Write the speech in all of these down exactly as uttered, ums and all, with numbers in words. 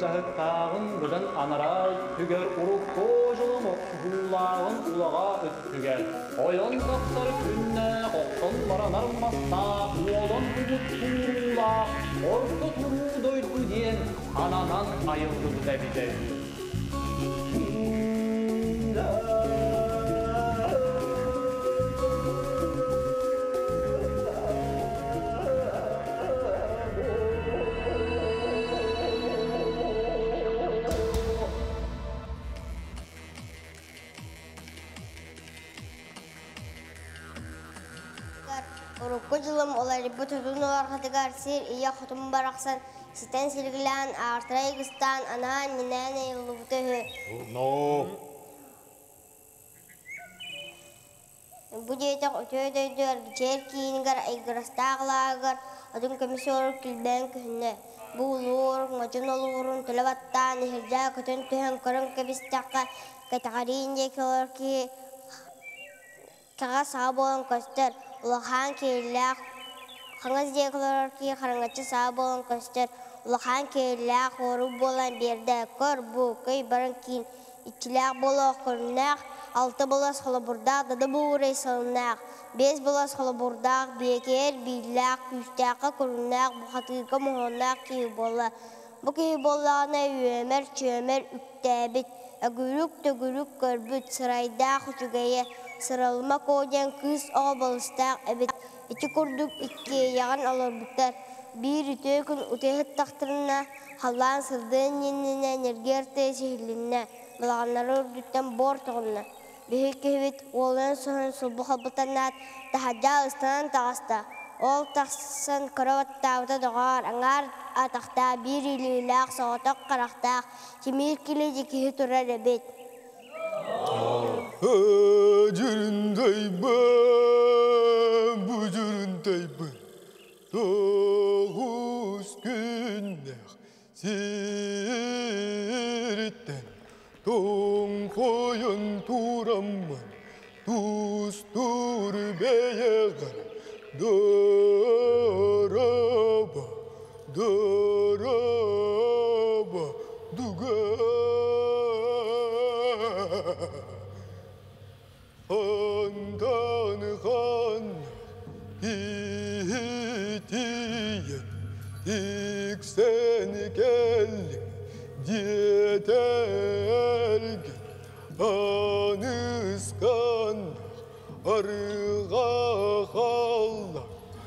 kahıttağın gıdan anaray tüger uruk koşulum hullağın ulağa öttüger. Oyun kapsar künne kokton baranar masta uolon bulut tuğla orta turu doydu diyen ananan ayıldı bu debide. Urukkuculum olari bu tutun orxatıgar sir iya xutum baraqsan siten silgilan artray gıstan ana ninane yulubutuhu. No. Bu jetak ötöydöydör gicer kiyinigar aygrastağlagar adın komisyor kilben kühünne. Bu ulur, macun olurun tulavattan nehirja kötün tühen korun kebistakka kataqarin jekiyor ki kağa sağboğun köster. Ulahan kirlaq xangas jekiyor ki xarangaçı sağboğun köster. Ulahan kirlaq horu bolan berde kör bu köy barın kin içilaq bolo korunaq. Altı bolas xolaburdaq dada buğray salınaq. Beş bolas xolaburdaq beker billaq küstaqqa korunaq. Bu xatırqa muhonaq ki bola. Bu ki bolağına üemer çömer üktebit. Agürük tögürük körbüt sırayda xuçugaya. Sıralma koyan kız oğbalıstak evet. İki kurduk iki yağın alarbuklar. Bir ütökün ütehit taktırına halan sırdığın yenine nergerte sihirlinne. Balağanları ördükten bor toğunna. Büyük kehvet oğlan soğun sulbu halbutanat tahaca ıstanan tağasta. Ol taqsan karavat tağıta doğar. Angar ataqta bir ililaq soğutak qaraqtaq. Kimir kileci kehi turar evet. Hacırındayım ben, bucurundayım ben. Doğuz günler siritten Ton koyun turamman Tustur beyeğer Daraba, daraba, dugar Handan han hitiyen tik sen geldin yetergen anıskan arığa hallar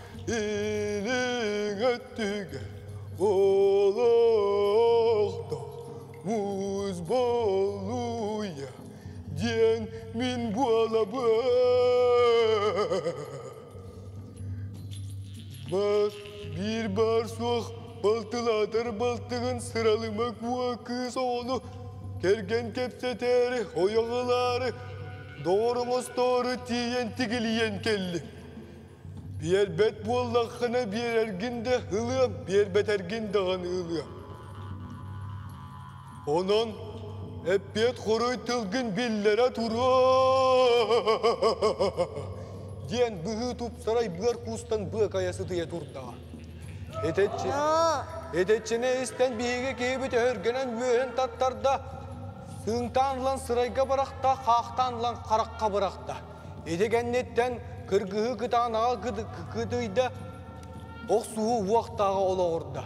ilin öttüge olakta muz boluya diyen min bu alabı bak bir bar soğuk baltıladır baltığın sıralımak bu kız oğlu kergen kepseteri oyağıları doğrumuz doğru tiyen tigiliyen kelli bir bet bu Allah'ına bir erginde hılıyam bir bet erginde ağını hılıyam onun hep bet koruy tılgın billere turu diyen bıhı tup saray bıar kustan bıa kayası diye turda Edetçi, edetçine isten bihiге kebet örgenen mühen tattarda sığıntan lan sırayga bırakta, kağıtan lan karakka bırakta. Edegennetten kırgıhı gıdanağa gıdıyda oq suhu uaqtağa ola orda.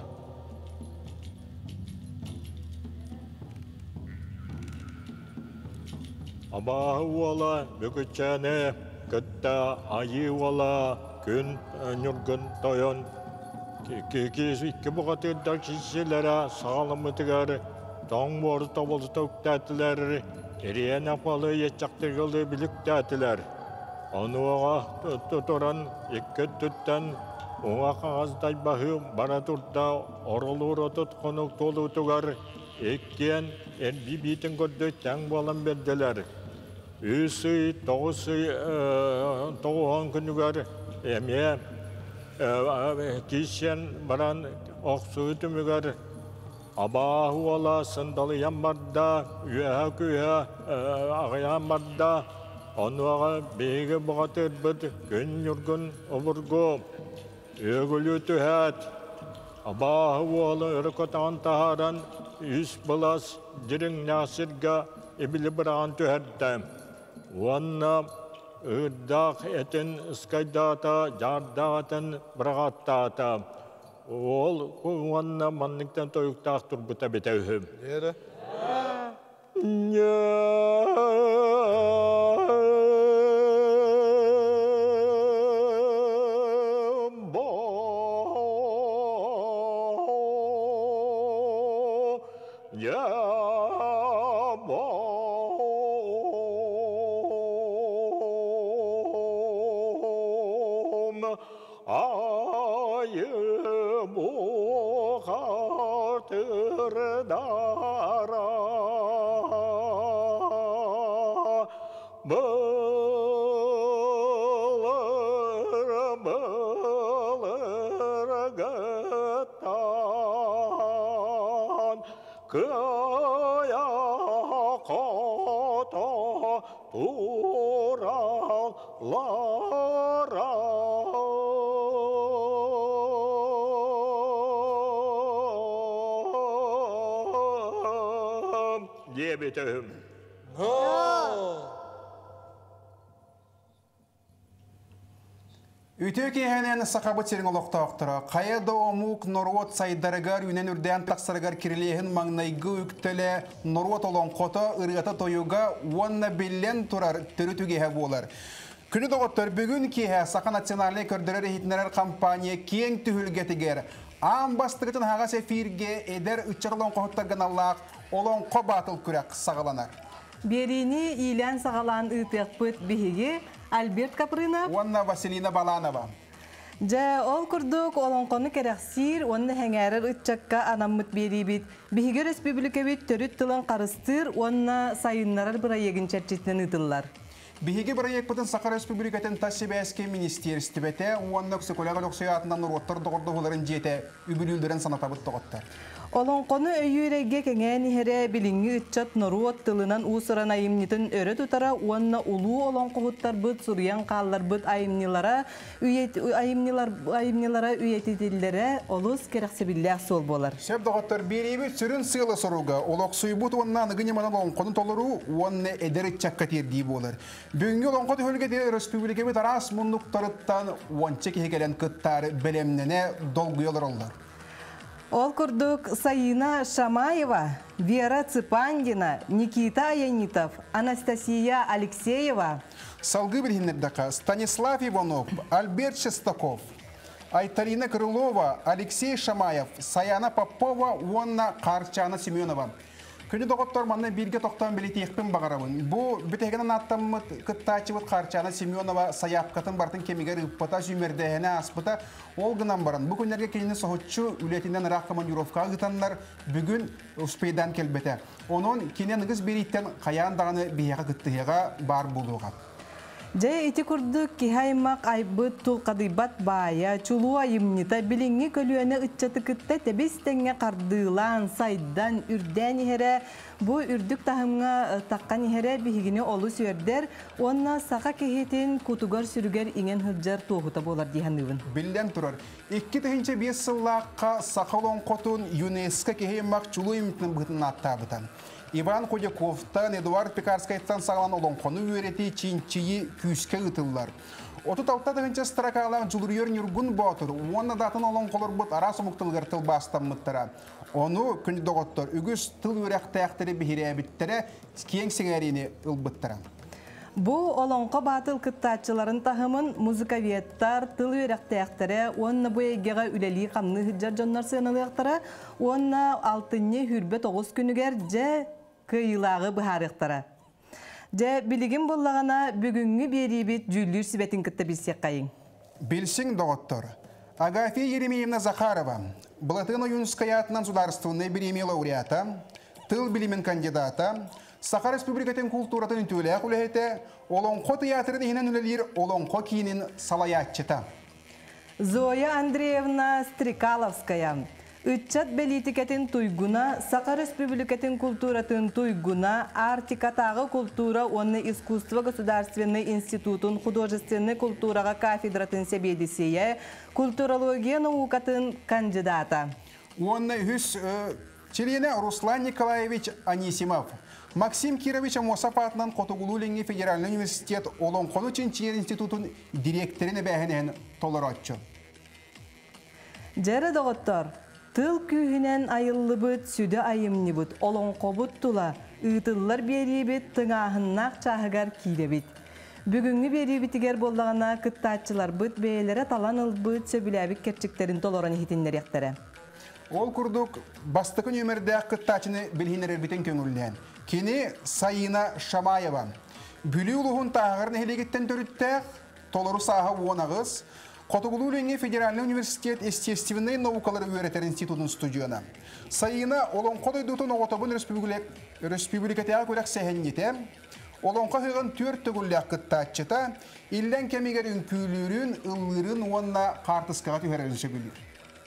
Abahı ola böküçene gıtta ayı ola gün nürgün toyon Kekesi iki buqatırda kişilere sağlamı tıgarı, don boru tobulu tövktatiler, eriyen apalı yetçaktırgılı bilüktaatiler. Onu oğa tuturan iki tütten, oğa kağızday bahı bara turda orulur otut konuk tolu tıgar, ekkiyen erbi bitin gördü ten bolan berdiler. Üsü, toğusu, toğuhan günügar, emye, kişen baran oqsuğu tümüger abahu ola sındalı yambarda üyeha küyeha ağayan barda onu ağa beyge buğatır bıd gün yurgun oburgu ögülü tühet abahu ola ırkıtan taharan üs balas jirin nasirga ibili bırağın tüherdem. Vanna ıddak etin ıskaydata, jardağıtın bırağattata. Ol vanna manlıktan toyuktağ turbuta betevhüm. Nere? Betevhüm. Ütök ehenen sakabı çerin olokta oktara. Kaya da omuk Norwot saydarıgar yünen ürden taksarıgar kirliyehin magnaygı üktele Norwot olan kota ırgata toyuga wanna billen turar törütüge he bolar. Günü doğuttur bugün ki he Saka Nasyonalne kördürer ehitnerer kampanya kiyen tühülgetiger. Am bastıgıtın haga sefirge eder ütçaklan kohuttargan Allah olan ko batıl kürek sağlanar. Berini ilan sağalan ıtıqpıt bihigi Albert Kaprina. Wanna Vasilina Balanova. Ja ol kurduk olan konu kereksir, wanna hengerer ütçakka anamıt beribit. Bihigi Respublika bit törüt tılan karыстır, wanna sayınlarar bıra yegin çerçetinden ıtıllar. Bihigi proyek putun Saka Respublika'nın Taşibeski Ministerstibete, wanna psikologa doksoyatından nurottar doğurduğuların jete, übürüldüren sanatabıt doğuttar. Olan konu öyyürege kenge nihere bilingi ütçat Norwot tılınan usuran ayımnitin örü tutara wanna ulu olan kohuttar bıt suryan kallar bıt ayımnilara ayımnilar ayımnilara üyetidillere olus kereksebillah sol bolar. Şep doğuttar biribi sürün sığla soruga, olok suybut wanna nıgınyamadan olan konu toluru wanna eder çakkatir diye bolar. Bugünkü olan konu hölgede Respublika bit aras munduk tarıttan wançek hegelen kıttar belemnene dolguyorlar onlar. Ol kurduk Sayina Шамаева, Вера Цыпандина, Никита Аянитов, Анастасия Алексеева. Salgı bilhinlerдaka Stanislav Ivanov, Albert Shestakov, Aytalina Krylova, Alexey Shamayev, Sayana Popova, Wanna Karchana Semyonova. Күні доғыттар манна бірге тоқтан білеті екпін бағарабын. Бұл бітегінен аттамыт күттачывыт Қарчана Семенова саяпқатын бартын кемегер үппата жүймердеғіне аспыта ол гынан баран. Бұл күнлерге келіне соғытчу үлетінден Рақ командировка ғытанлар бүгін ұспейдан келбеті. Оның кенен ұғыз берейттен қаяндағыны бейеға күттіғеға бар болуға. Жай ити курдук кихаймак айбыт тулкадыбат бая, чулуа имнита билинги көлүөнө ытчаты кытта тебистеңе кардыылан, сайдан, үрден ихере, бу үрдүк тахымга таккан ихере бихигини олу сөрдер, онна сака кехетин кутугар сүрүгер иңен хыджар туохута болар диханыбын. Билден турар. Икки тыхынча бес сыллаққа сақалон қотун ЮНЕСКО кехеймак чулу имтінің бұтын аттабытан. Иван Ходяковтан, Эдуард Пекарскайттан сағалан олон қону өреті чинчиyi күйіске ұтылар. Отут алта тыхынча стракалан жулурьер нюргун ботыр, онна датын олон қолыр бұт арасы мұқтылғыр тыл бастан мұттыра. Onu күнді доғыттыр, үгіз тыл өрек таяқтыры бігірі әбіттірі кең сеңәріне ұлбыттыра. Бу олонко батыл кыттачыларын тахымын музыковеттар, тыл өректәяқтары, онна бу егеға үләли қамны хыджар жоннар сыналықтары, онна алтынне хүрбе тоғыз күнігер жә кыйлағы бұхарықтары. Жә білігін боллағана бүгінгі берейбет жүлдер сібетін кітті білсек қайын. Білсің доғыттыр. Агафия Еремеевна Захарова, Балатына Юнская атынан сударственная премия лауреата, тыл билимен кандидата, Саха Республикатын культуратын түлі құләйті, олонқо театрын енен үлелер олонқо кейінін салаятчыта. Зоя Андреевна Стрекаловская. Үтчат белитикетін туйгуна, Саха Республикатын культуратын туйгуна, Артикатағы культура, онны искусство государственный институтын художественный культураға кафедратын себедісея, культурология наукатын кандидата. Онны хүс Челене Руслан Николаевич Анисимов. Максим Кирович Амосов атынан Котугулу Федеральный университет Олонкону Чинчер институтун директорine бәһенен толоротчу. Жәрі доғыттар, тыл күйінен айылы бұд, сүді айымны бұд, олонқо бұд тұла, ұйтылар бері біт, тыңағыннақ чағығар кейді біт. Бүгінгі бері бітігер болдағына күттатчылар бұд, бәйлері талан ыл бұд, сөбіләбік керчіктерін толораны хитінлер ектері. Ол күрдік бастықын өмірді күттатчыны білгенер бітін көңілден. Кені Сайына Шамаева. Бүлі ұлығын тағырын хелегеттен төріттәқ, толору саға уонағыз, Котугулу Федеральный университет естественной наукалары өретер институтын студияна. Сайына олонқо дойдутын оғытабын республикатыға көрек сәхеннете, олонқо хыған төрт түгілләқ күттатчыта, илден кемегер үнкүйлерін, ыллырын онына қартысқаға түйерерінше білір.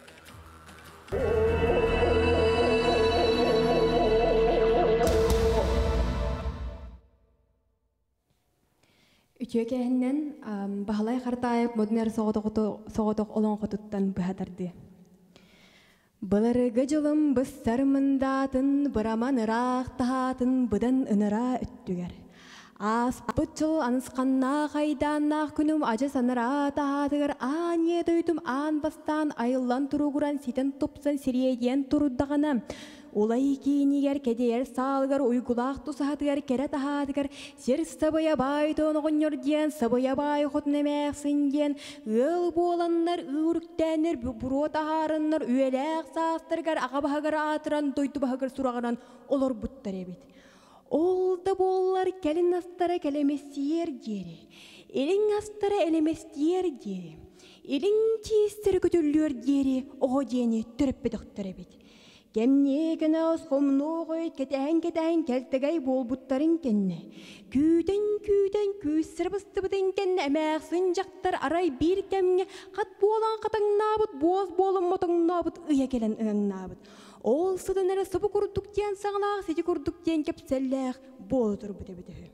Үтөкәһиннән Баһалай Хартаев моднер соғотоқ олон қотуттан бұхатарды. Былырығы жылым бұссармындатын, бұраман ырақ тағатын, бұдан ыныра үттігер. Ас бұтчыл анысқанна қайданнақ күнім ажы саныра тағатығыр, аң едойдым аң бастан айылан тұруғыран ситен топсан сириеден тұруддағана. Олай кейінігер кедер салғыр, ұйғылақ тұсағатығыр, кәрі тағатығыр, сер сабая бай тоңығын өрден, сабая бай қотын әмәқсінден, ұл боланлар, үріктәнір, бұро тағарынлар, үйеләқ састырғыр, ағабағығыр атыран, дойды бағығыр сұрағынан олар бұттар әбет. Олда болар кәлін астара кәлеместер дері, елін астара әлеместер дері, елін тиістер күтілер дері, оғы дені түріппі доқтар әбет. Кемнегіне осқомну қойт кетән-кетән кәлтігай бол бұттарын кәнне. Күйден-күйден күйсір бұсты-бұтын кәнне әмәқсын жақтар арай бір кәмне қат болан қатаңна бұт, боз болын мұтыңна бұт, ұя келен ұңна бұт. Ол сұдан әрі сұбы күрдіктен сағылақ, сеті күрдіктен кәпсәлләқ бол тұр бұты-бұты.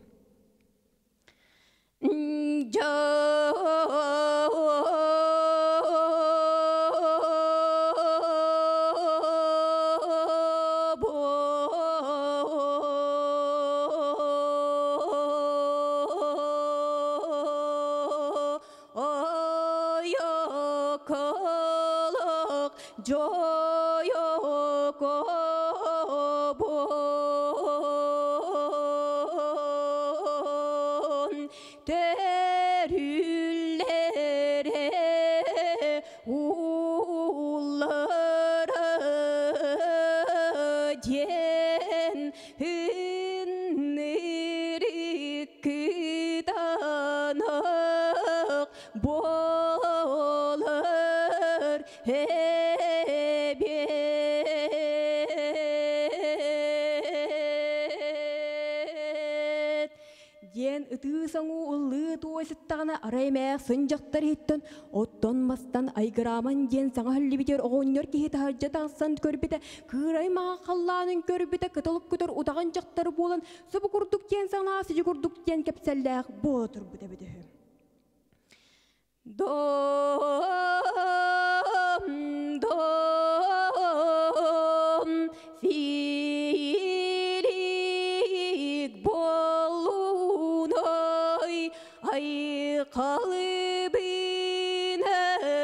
Араймәк сынжақтар еттін, оттон мастан айгыраман ден саңа хөлі бітер оғыннер кейті харжа тағсан көрбіті, кырай маға қалланын көрбіті, кытылық күтір ұтаған жақтары болын, сұбы күрдік ден саңа сүйі күрдік ден кәпсәлләқ болы тұр бұты бұты. Дом, дом, филик болуной, ай қалыбына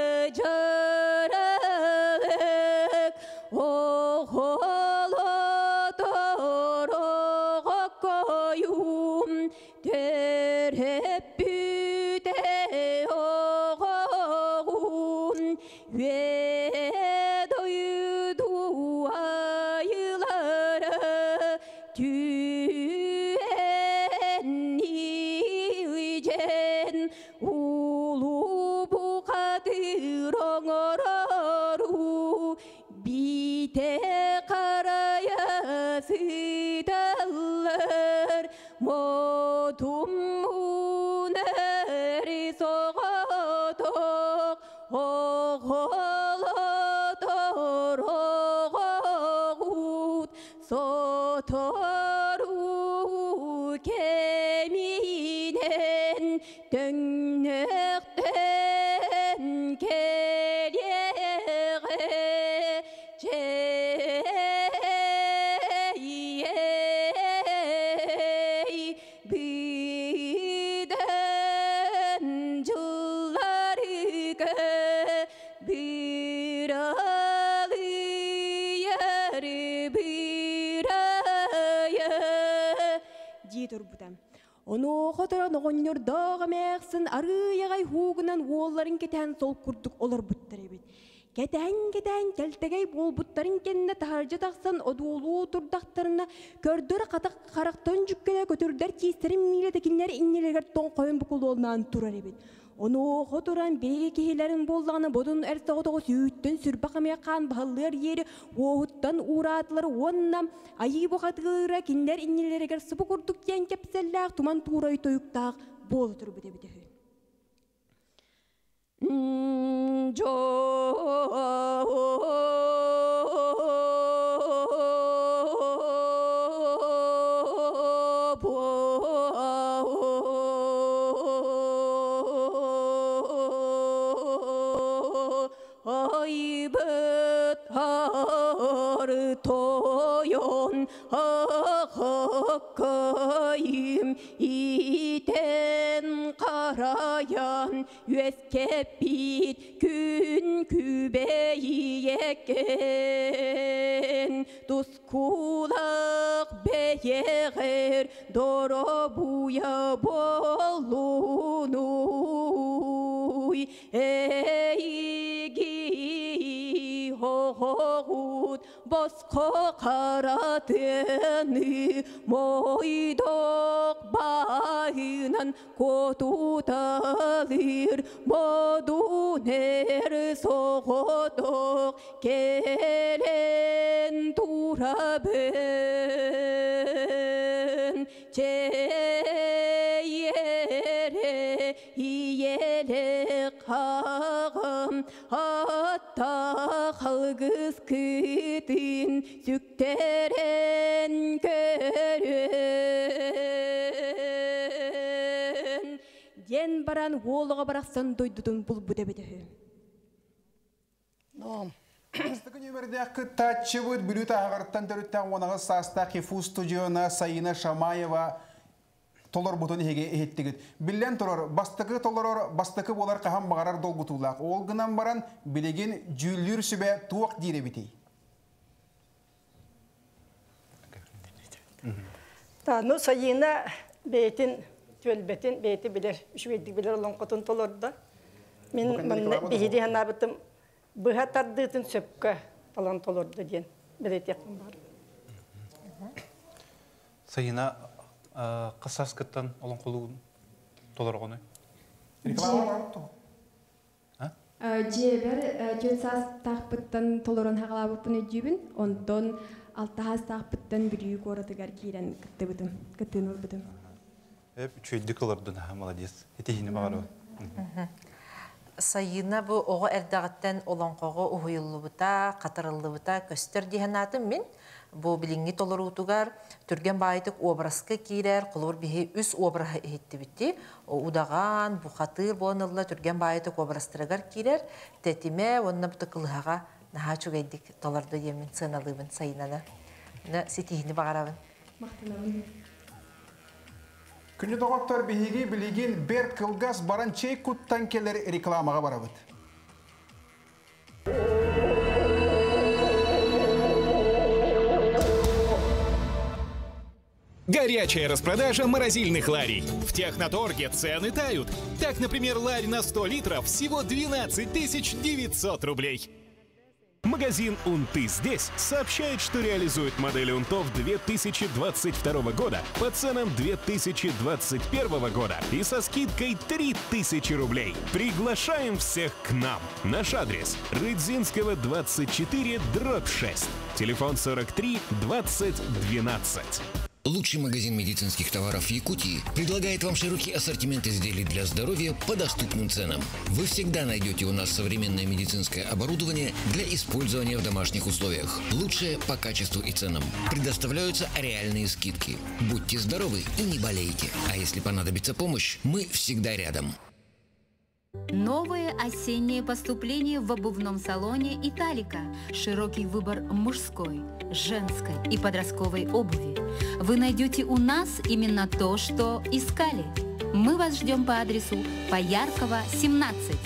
жарық, оғылы тұрығы қойым, түріп бүте оғығын, ведойду айылары түйен улу бұқадыр оңырару бите қарая сыдалар модум унәрі соғатық оғылатыр оғағут сотору кеминен Dönükten kelyeğe турбутам. Ону хотора ногоннордоога мексын арыягай хугунан уолларын кетен сол курдук олар буттар эбит. Кетен кетен келтегей болбуттарын кенне тахаржа тахсан одуулуу турдактарына көрдөр катак карактан жүккеле көтөрдөр кийстерин милетекиннер иннелергер тон коен букулуолнан турар эбит. Ону хотуран беги кихилерин боллаганы бодун эрсоготого сүйүттөн сүрбакамия кан бахаллар ери оуттан уратлар оннам айы бохатыгыра киндер иннелергер супу курдук ен кепселлак туман турай тоюктак болу турбу дебите. Jo ayıbet har toyon hakkayım iten karayan yüeskepit gün kübeyeken tuskulak beyer dorobuya bolunuy eygi hoğut bosqo qaratını moydok bayınan kotutalır moduner soğudok kelen turabın çeyere iyele kağım hatta halgız kıtın sükteren körün den baran oğluğa baraksan doydudun bul bu debede. Астыгы нөмірдегі татчыбыт бүліті ағырттан түріттен онағы саста Кефу студиона Сайына Шамаева толор бутын хеге ехеттігіт. Білен тұрар, бастықы толорор, бастықы болар қаған бағарар дол бұтулақ. Олғынан баран білеген жүлір сүбе туақ дейре бітей. Ну, Сайына бейтін, төлбетін, бейті білер, үшвейдік білер олон қотын толорда. Мен бейді ханабытым бұға тардытын сөпкі талан толорды ден білет яқын бар. Сайына қысас кіттен олон қолуын толар ғаны? Реклама бар тұғы? Жебер жөнсас тақпыттан толорын хағалабыпын өджібін, ондан алтағас тақпыттан бірі қорытығар кейрен күтті бұдым, күттін ол бұдым. Әп, үшөйді қылырдың, молодец. Етейіні бағару. Сайына bu oğu erdağıttan olan qoğu uhuyullu buta, қатырылlı buta köstür dihenatım min. Bu bilingi tolur utugar, türgen baytık obraskı kirer, qılur bihi üs obraha ehitti bitti. O udağan, bu xatır bonılla türgen baytık obrastırıgar kirer. Tetime, onna buta kılıhağa naha çok eddik tolardı yemin sığınalığın sayınana. Sitihini bağırabın. Maqtınalım. Күні доғаттар бейге білеген бір қылғас баран чей күттан келер рекламаға барабыд. Горячая распродажа морозильных ларей. В Техноторге цены тают. Так, например, ларь на сто литров всего двенадцать тысяч девятьсот рублей. Магазин «Унты здесь» сообщает, что реализует модели «Унтов» две тысячи двадцать второго года по ценам две тысячи двадцать первого года и со скидкой три тысячи рублей. Приглашаем всех к нам. Наш адрес – Рыдзинского, двадцать четыре, дробь шесть. Телефон сорок три двадцать двенадцать. Лучший магазин медицинских товаров Якутии предлагает вам широкий ассортимент изделий для здоровья по доступным ценам. Вы всегда найдете у нас современное медицинское оборудование для использования в домашних условиях. Лучшее по качеству и ценам. Предоставляются реальные скидки. Будьте здоровы и не болейте. А если понадобится помощь, мы всегда рядом. Новые осенние поступления в обувном салоне «Италика». Широкий выбор мужской, женской и подростковой обуви. Вы найдете у нас именно то, что искали. Мы вас ждем по адресу Пояркова, семнадцать.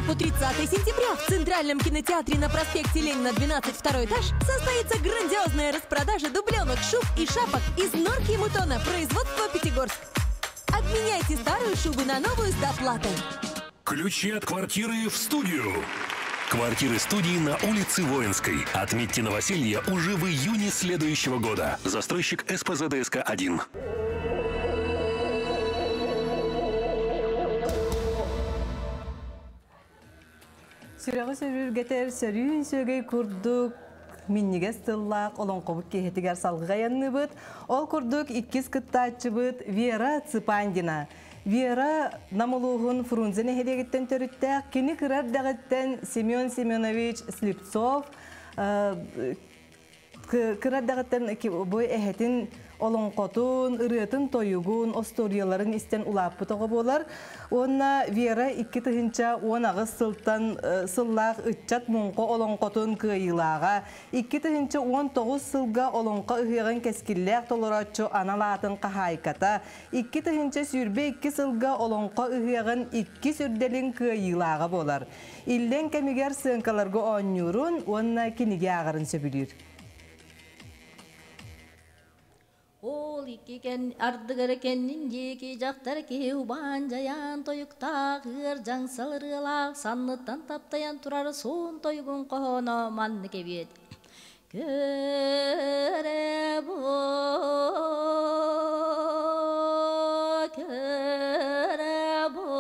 по тридцатое сентября в Центральном кинотеатре на проспекте Ленина, двенадцать, второй этаж, состоится грандиозная распродажа дубленок, шуб и шапок из норки и мутона, производства Пятигорск. Обменяйте старую шубу на новую с доплатой. Ключи от квартиры в студию. Квартиры студии на улице Воинской. Отметьте новоселье уже в июне следующего года. Застройщик СПЗДСК один. Сürəği sürürgətər sөрüün sögey kurduk. Миннигес тыллақ, олон қобык кейхетігер салғыға янны бұд. Ол күрдік иккіз кыттачы бұд Вера Цыпандина. Вера намылуғын Фрунзене хедегеттен төріттәк, кені кірар дағыттен Семен Семенович Слепцов. Кірар дағыттен бой әхетін олон қотын, ұрытын тойығын, осторияларын істен ұлап бұтығы болар. Онна Вера икки тыгынча он ағыз сылтан сыллақ үтчат мұңқы олон қотын күйілаға, икки тыгынча он тоғыз сылға олонқа ұхиғын кәскілләқ толыратчы аналатын қахайката, икки тыгынча сүрбе икки сылға олонқа ұхиғын икки сүрделін күйілаға болар. Иллен кәмігер сыңқаларға онюрун, онна кенеге ағырын сөбілер. Ол иккен ардыгыр кеннин жеки жактар ке убан жаян тоюкта гыр жаңсалырылак санныттан таптаян турар сон тойгун коно манны кебет көре бо көре бо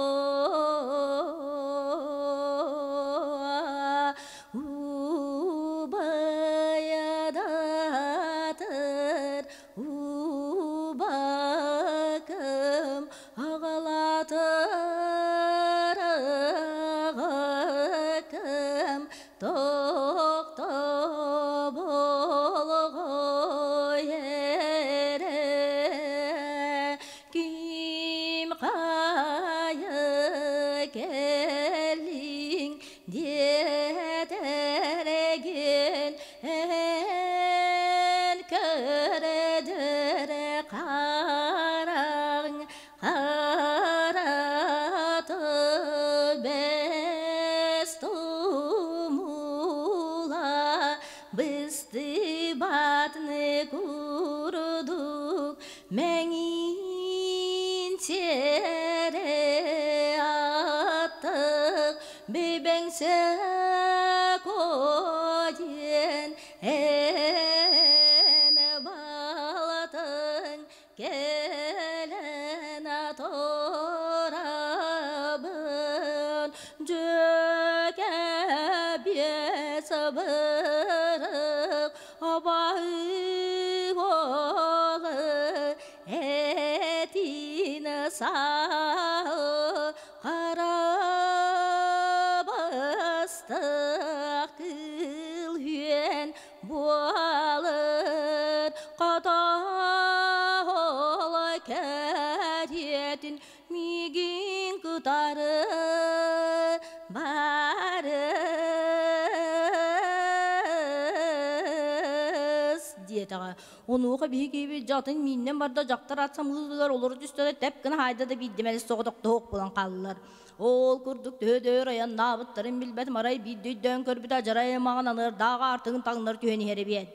Онуға бейгейбі жатын миннен барда жақтар атсам ұлылар олар үстеді тәпкіні хайда да биддемелі соғыдық тоқ болан қалылар. Ол күрдік төдөр аян набыттарын білбәт марай биддейден көрбіт ажарай маған аныр дағы артығын таңнар түйені херебет.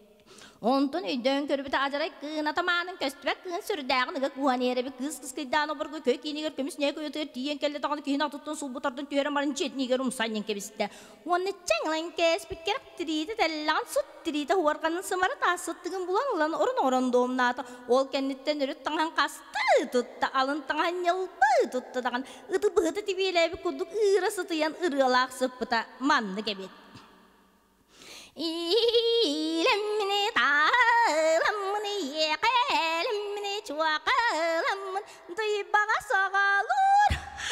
Онтон үйден көрбіт ажарай кыын атаманын көстібәк кыын сүрдәғын үгі куан еребі кыз-кыз кыйданы бір көй кейінегер көмісіне көйетігер тиен келі тағаны кейін атыттың сұлбытардың түйерін барын жетінегер ұмсайын кебісті. Оны чаңлан кәспік керек тірейді тәллаған сұт тірейді хуарғанын сымары тасыттығын бұлаңылан орын-орын домнаты. Ол кәнеттен үріт таңған қасты тұтты, алын таңған елбі тұтты даған. Үті бұғыты тибеләбі күдік ұрысы тұян ұрылақ сұппыта манны кебет. İlemini tağlamını yeğelimini çuaqalamın duybağa sağalır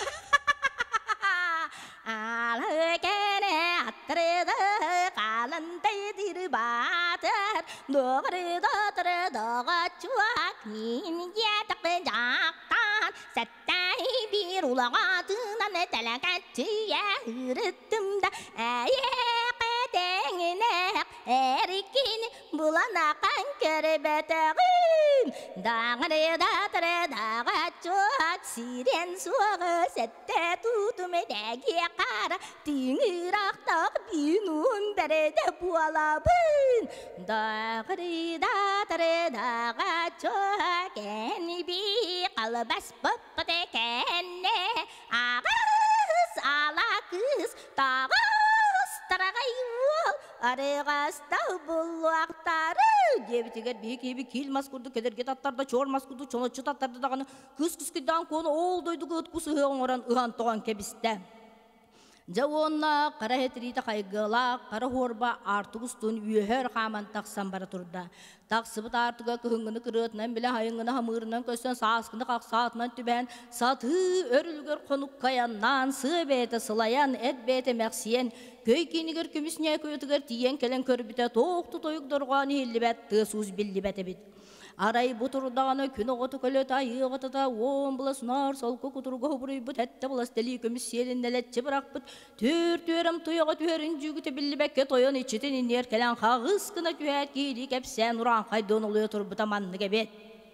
Alı kene attırdı qalındaydır batır Doğrıda tırdığa çuaq min yedik jaqtan Səttəy bir ulağatınan tələkətçiyə hırıttım da Əyeq edəngінəq әрекені бұланаққан көрбәтіғім Даңырыда тұрыдағы чуат сирен суағы сәтті тутумедәге қара теңірақтақ бинун бәреді буалабын дағырыда тұрыдаға чуакен би қалыбас бұппыды кәнне ағыз ала кыз тағыз тарағай ол арығастау бұл уақтары дебітігер бейкебі келмас күрді кедерге таттарда чормас күрді чоночы таттарды дағаны күс-күскіден коны ол дойды көткісі оңыран ұған тоған кебісті. Жауынна қара хетриді қайғыла, қара хорба артығыстың үйер қаман тақсан бара тұрда. Тақсыбыт артыға күхінгіні кірітінен біле хайыңғыны хамырынан көстен сасқыны қақсатынан түбән, саты өрілгір қонуқ қаяннан, сы бәйті сылаян, әт бәйті мәқсиен, көй кенігер күмісіне көйтігер тиен келен көрбіте тоқты тойық дұрғаны елі бәт, тыз білі бәті біт. Арай бұтырдағаны күні ғоты көлі тайы ғытыда оң бұла сұнар солқы күтіргі ғыбырый бұт әтті бұла стәлі көміс селін нәлетчі бірақ бұт түр-түрім тұйығы түрін жүгіті білі бәкке тойын ичетін инер кәлін қағыз кіні түйәт кейді кәпсән ұран қайдон ұлы тұр бұта манны кәбет.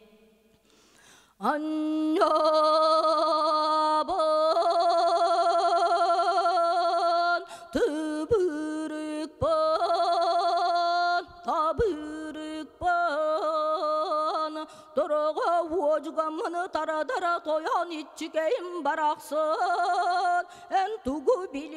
Анябын түбірік бан, табірік бан, Дұрыға уожғамыны тара-дара тоян итчігейім барақсын, ән туғы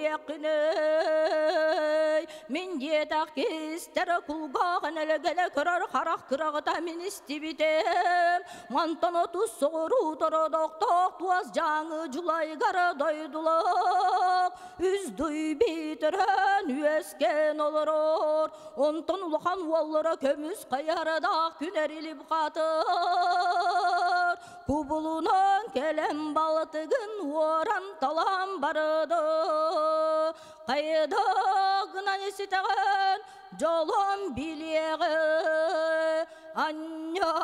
білекіней. Мен детақ кестері құлғағын әлі-гәлі көрір қарақ қырағыта мен істебітем. Мантаны тұз соғыру тұрыдық-тоқ туаз жаңы жұлай ғары дойдылық. Үздүй бейтірін үескен олырыр. Онтын ұлған олыры көміз қайарыдақ күнер еліп қатыр. Kubulunun kelem balıtığın oran talan barıdı. Kayıdığına nesitağın jolun bileği anya.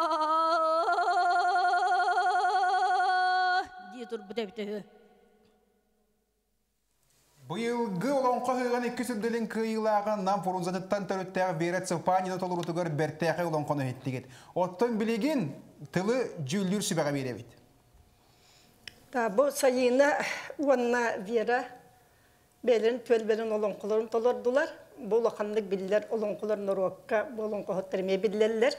Diye dur bu debite. Быйылгы олонқы хыған екі сүрделін кыйылағын нам форунзаныттан төріттәғі Верет Сылпанина толырутығыр бәрттәғі олонқыны хеттігет. Оттың білеген тылы жүлдір сүбәға беребет. Бұл сайына уанна Вера бәлін төлбәлін олонқыларын толырдылар. Бұл оқандық білілер олонқыларын ұруаққа бұл олонқы хоттырме білілерлер.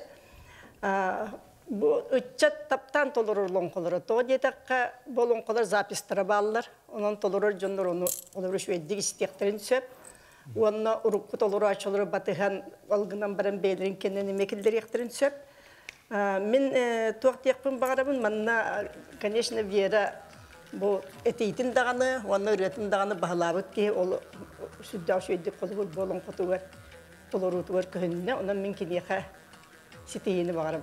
Бұл үтчат таптан толырыр олонқылары. Тоғы детаққа бұл олонқылар запистыра балылар. Onun tolurur canlar onu olur şu eddik isteklerin söp. Onun urukku toluru açılır batıhan algınan barın beylerin kendini mekilleri yaktirin söp. Min tuğat yakpın bağırabın manna конечно Vera bu eteğitin dağını, onun üretim dağını bağlabıt ki olu südda şu eddik kolur bolon kutu var. Toluru var köyünde onun mümkün yaka siteyini bağırabın.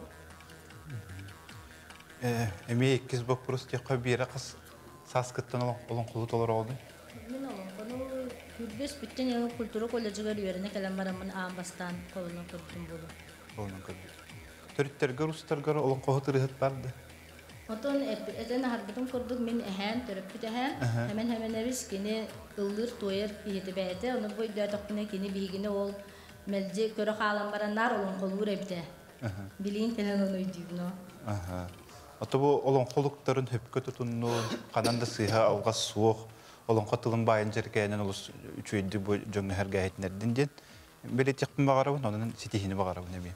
Emeği ikiz bak burası yakka bir yere kız Saskıttan olan kulu dolar oldu. Ben olan konu kürbes bütün yıl kültürü kolejiga üyerine kelen baramın ağabastan kolunu kırdım bulu. Kolunu kırdım. Törütlerge, Ruslarga olan kolu tırıhıt vardı. Oton eden harbiden kurduk min ehen, törüp ehen. Hemen hemen eviz kini ıldır toyer piheti beyte. Onu bu iddia takpine kini bihigine ol melce körü xalan baranlar olan kolu ürebde. Bilin kelen onu üydüğünü. Ata bu olan kolukların hepke tutunduğun, kananda sıha avga soğuk, olan katılım bayın jerkeyenen olus üçüydü bu jonga her gayetlerden den. Belet yakın bağırabın, onun sitihini bağırabın emeği.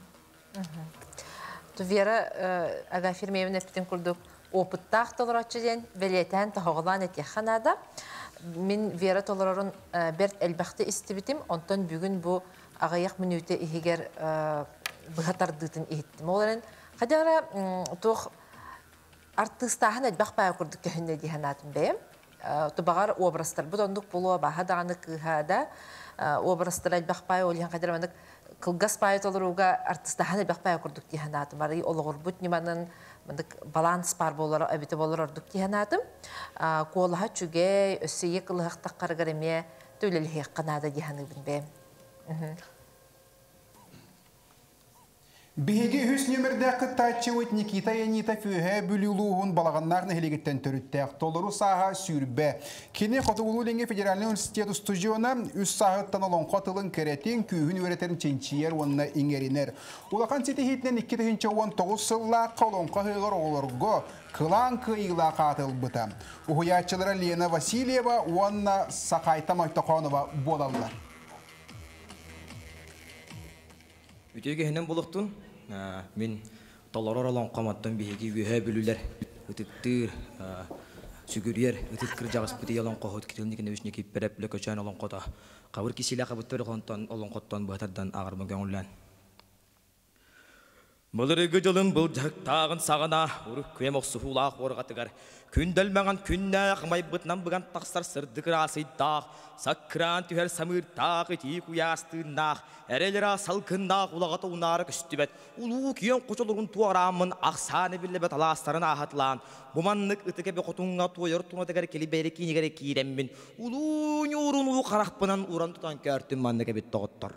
Vera aga firmemin epten kurduk opıttaq tolaratçı den, beleten tahağılan et yaxanada. Min Vera tolararın bert elbaqti istibitim, ondan bugün bu ağayak minüte ihiger bıhatardıtın ihittim. Oların Hadara tuh artistahan edbaq bayağı kurduk kehinde dihanatım beyim. Tu bağır obrastar. Bu donduk bulu baha dağınık hada obrastar edbaq bayağı olihan kadar mandık kılgas bayağı toluruga artistahan edbaq bayağı kurduk dihanatım. Arayı olur but nimanın mandık balans par bolar abite bolar orduk dihanatım. Kuolaha çüge ösüye kılığaq taqqar garemiye tüylelihe qanada dihanı bin beyim. Биһиги үс нөмердә кытачывыт Никита Янита фүһә бүлүлуһун балаганнарны хелегеттен төрүттәк. Толору саха сүрбә. Кини Хотугулуленге федеральный университет студиона үс сағыттан олон қотылын керетин күйін өретерін ченчиер онына иңеринер. Улақан сети хитнен икки тысяча он тогуз сылла колонқа хыгыр олорго кылан кыйла қатыл бұта. Ухуячылары Лена Васильева онына Сақайта Майтақонова болалар. Үтеге хенен болуқтун, мен толорор олон қаматтан бейге үйе бүлілер, үтіктір, сүгірер, үтіккір жағыс бүті елон қоғыт кетілінігіне өшіне кеп береплі көчен олон қота. Қабыр кесілі қабыттыр олон қоттан бұғатардан ағырмы көңіллән. Мұлырығы жылын бұл жақтағын сағына, ұрық көем оқсы хулақ орғатығар. Күндәлмәған күннә қымай бұтынан бұған тақсар сырдығыр асыйдақ, саққыран түйер самыртақ етейік ұястығынақ, әрелера салқынақ ұлағаты ұнары күстібет, ұлу күйен қочылығын туарамын ақсаны білі бәт аластарын ағатылан, бұманнық үтіке бе қотуңға туайыр туңатығар келі бәрі кейінігері кейреммін, ұлу нүрін ұлу қарақпынан ұран тұтан кәртім маннығы бет тоғыттыр.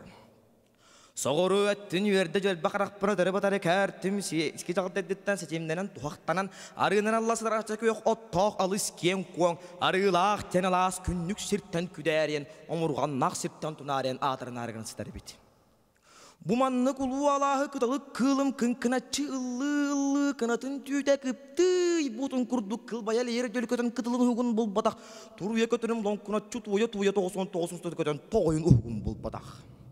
Соғыру әттін үйерді жөл бақарақпыны дәрі батары кәртім сеске жағдеттен сетемденен туақтанан арығынан Алласыдар ача көйек оттақ алыс кен қуан арығылақ тен алас күннік сірттен күдәрен омырғаннақ сірттен тұнарен атырын арығын сітар бет. Бұманны құлу алағы күталы қылым күнкінатчы ұлы-ұлы қынатын түйді күпті бұтын күрдік қылбаял ері дөлкөтін күтілін ұғын бұл батақ тұруе көтінім лоңкынатчы туя-туя тоғысын тоғысын көтін тоғын ұғын бұл батақ.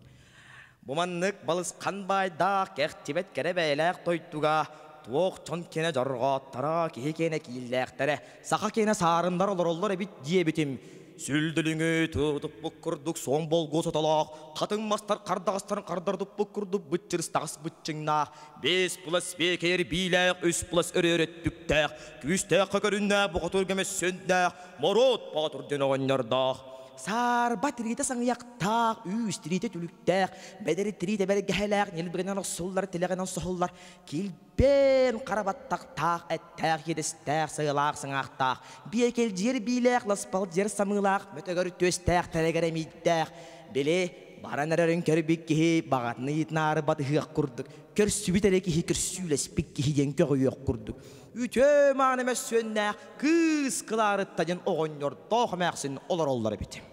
Бұманнық балыс қанбайдақ кәқтебет кәребәйләқ тойттуға, туоқ чон кене жарғаттара, кеге кене кейілләқтәрі, сақа кене сарындар олар-олар әбіт дебетім. Сүлділіңі тұтып бұқырдық соң болғы соталақ, қатын мастар қардағыстарын қардардып бұқырдық бұтчырыстағыс бұтчыңнақ, бес плас бекер биләқ, үс плас өререттіктәқ, күстәқ қөкіріннә бұқытыргемес сөндәқ, морот бағытырден оғаннардақ. Сар батырыйта саңяқтақ, үстірейте түліктәқ, бәдірі-тірейте бәргәләқ, нелбігінен ұсыллар, тілегінен сұхыллар, келбен қарабаттақтақ, әттәқ, едістәқ, сығылақ, сыңақтақ, бейкел жер биләқ, ласпал жер самылақ, мөтігір төстәқ, тәрегәрәмейттәқ, біле, баран әрәрін көрбек кеге, бағатыны етнары батығық күрдік, көрсібет әрі кеге көрсүләспек кегеден көғүйек күрдік. Үте маңыме сөннәқ, кыз қыларыттаден оғынер тоқымәқсін олар-олар бетім.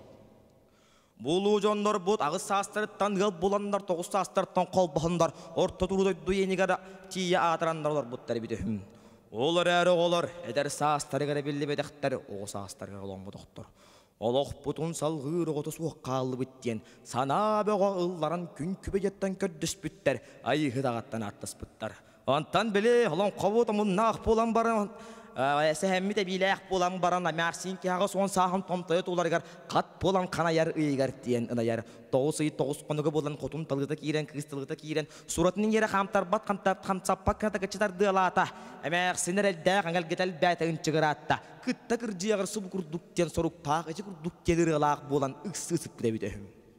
Бұлу жондар бұд ағыз састырыттан ғыл боландар, тоғыз састырыттан қол бұхындар, орта тұруды дуенігері тие атырандар олар бұттар бетім. Олар әрі олар, әдір састарығары білі бедіқтер, оғы састарығы олан бұдықтыр. Олық бұтын салғыр оғыты суық қалып біттен, сана бөға ұлларан күн күбегеттен көрдіс бүттер, айығы дағаттан аттыс бұттар. Антан біле, олан қабуды мұннақ болан барын, әсі де биләқ болан барын, мәқсін кеға соң сағын томтайы толарығар, қат болан қанайар ұйығар дейін ұнайар. Тоғыз ұйы тоғыз қонығы болан қотын тылғыта кейрен, кіз тылғыта кейрен, суратының ері қамтар бат қамтар, қамсаппақ қата кәчетар дылата, мәқсінер әлдәқ аңғал кетәл бәті үнчігір атта. Күтті кіржиғыр сұбы күрдіктен соруқ тақ, әжі күрдік келір ұлақ болан ұқсы-ұсып кіребеді.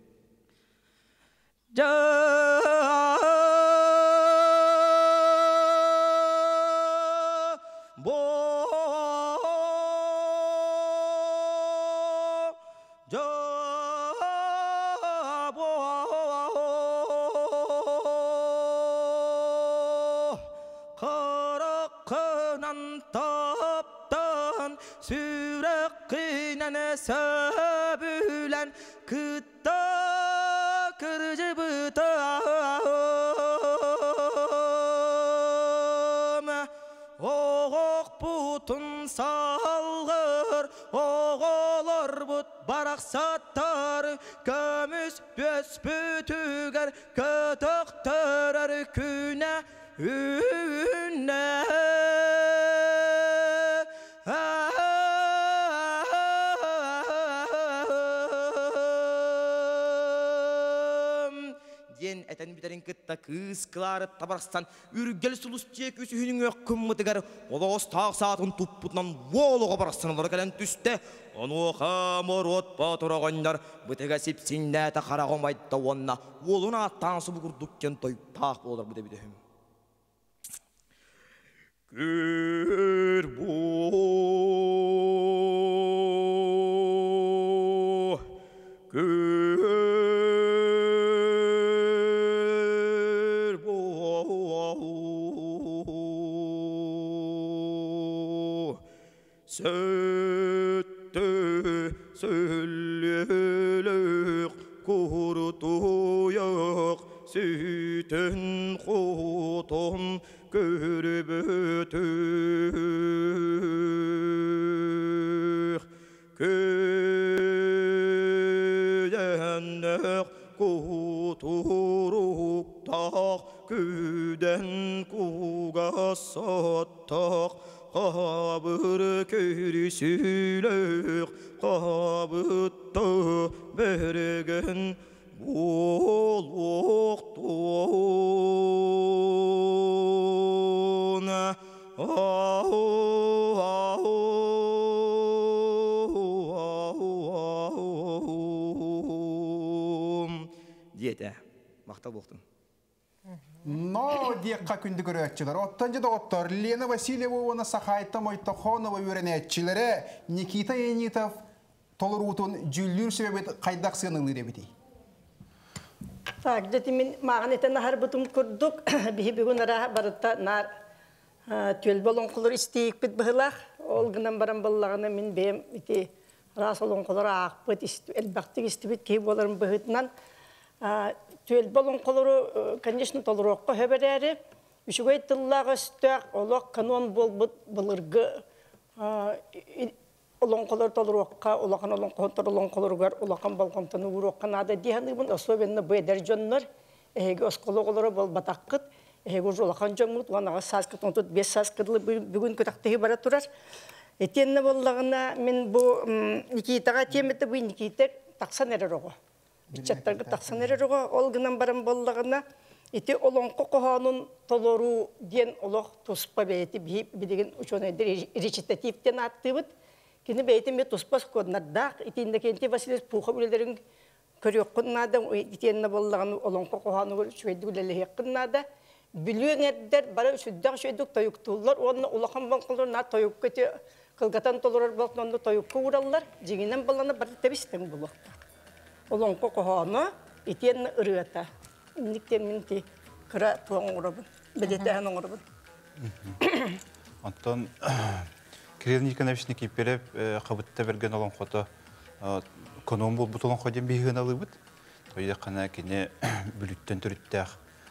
Bo jo bo karakkınan taptan sürekinen söbülen kıtta kırıcı bıta Butun salgır, oğalar but baraksatar, kömüz bös bütüger, kötük törer küne ünne. Eten biterin kıtta kız kıları tabarastan ürgel sulus çek üsühünün ökküm mıtıgar oğuz tağ saatın tupputnan voğluğa barastan olara gelen tüste onu hamur ot batırağınlar bıtıga sipsinne ta karağımaydı onna oğluna tansı bu kurdukken toy tağ olur bıdı bidehim Gür bu Gür сөтті сөйлелік құртуяқ сүйтін құтын көріп өтік көйеннік құтыруқтақ көден куға саттақ қабыр көрісілік қабытты берген бол оқтуын ау ау деді мақтал болдың. Но диякка күнді көрәтчілер. Оттан жеді оттар Лена Васильева оны Сахайта Мойтахонова өренәтчілері Никита Енитов толырутын жүллүр себебет қайдақ сығынылыр ебеті. Так, дети мен маған етен нахар бұтым күрдік. Бихи бүгін ара барытта нар төл болын құлыр істейік біт бұғылақ. Ол ғынан баран болағына мен бейім рас олын құлыр ақпыт әлбақтық істебет кей боларын бұғытынан. Төл болын құлыры, конечно, толырыққа хөбәрәрі. Үшігөй тыллағы үстіғ, олық канон бол бұлырғы. Олың құлыр толырыққа, олақын олың қонтыр олың құлырғар, олақын балқамтаны ұрыққан ады дейінігін, особенно бөйдер жонлар, әйгі осқылы құлыры бол батаққыт, әйгі олақын жоңмұт, оңаға сазқыт, онтыт бес сазқытлы бүгін көтақтығы бара тұрар. Етенні болағына мен бұл Никитаға теметі бұл Никита тақсан әрір оғы. Бітчаттарға тақсан әрір оғы, ол ғынан барым болағына, Эти олонко коханун толору ден олох туспа бейти бидеген ученый речитативтен аттыбыт. Кини бейти ме туспас коднардак. Эти индекенти Василис пуха билерин көрөккүннада итенне боллаган олонко кохану чөйдүлеле хеккиннада. Билүңердер бара үсүддак чөйдүк тоюктулар. Онна улахан банкылар на тоюккете кылгатан толорор болсонда тоюкка ураллар. Жигинен баланы бар тебистен булак. Олонко кохану итенне ырыата. Никтен минти кыра туан урабын. Билетен урабын. Антон Кирилл Никоновичный кипереп кабытта берген олон кото коном бул бутулон ходен бийген алыбыт. Ойда кана кине бүлүттен төрүттәк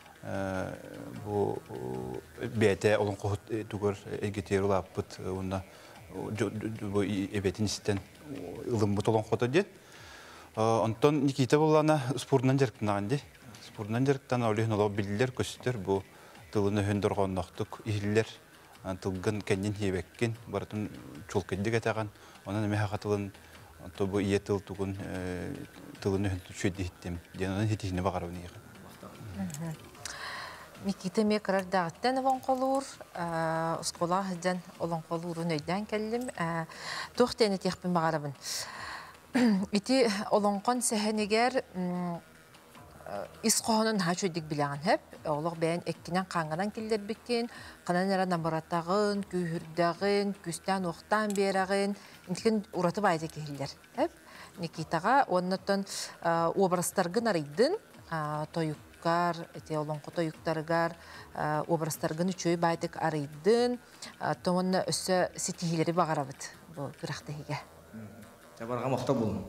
бу бете олон кот тугөр эгетер улаппыт уна бу эбетин истен ылым бутулон кото дет. Антон Никита булана спортнан жеркнаган Спорнан жерктан олихн оло биллер көстөр бу тылыны хөндөргөннөктүк иһиллер тылгын кеннин хебеккен бартын чулкендик атаган онан эме хакатылын то бу ие тыл тугун тылыны хөндүчөдиттим денен хитихне багарабын ия. Никита ме карардагыттан овон колур скола хәдән олон колурун өйдән келдим тохтене техпин багарабын. Ити олонкон сәһенегер Исқоғанын хачудик білеген хеп, олық бәйін әккенен қаңғанан келдер беккен, қанан әрі набаратағын, күйірдағын, күстен оқтан берағын, інтікен ұраты байды келдер. Никитаға оннаттан обрастарғын арайдың, тойыққар, олонқы тойықтарғар, обрастарғын үшөй байдық арайдың, томынна өсі сетихилері бағарабыд бұл күрақтығыға. Жабарға мақта болын.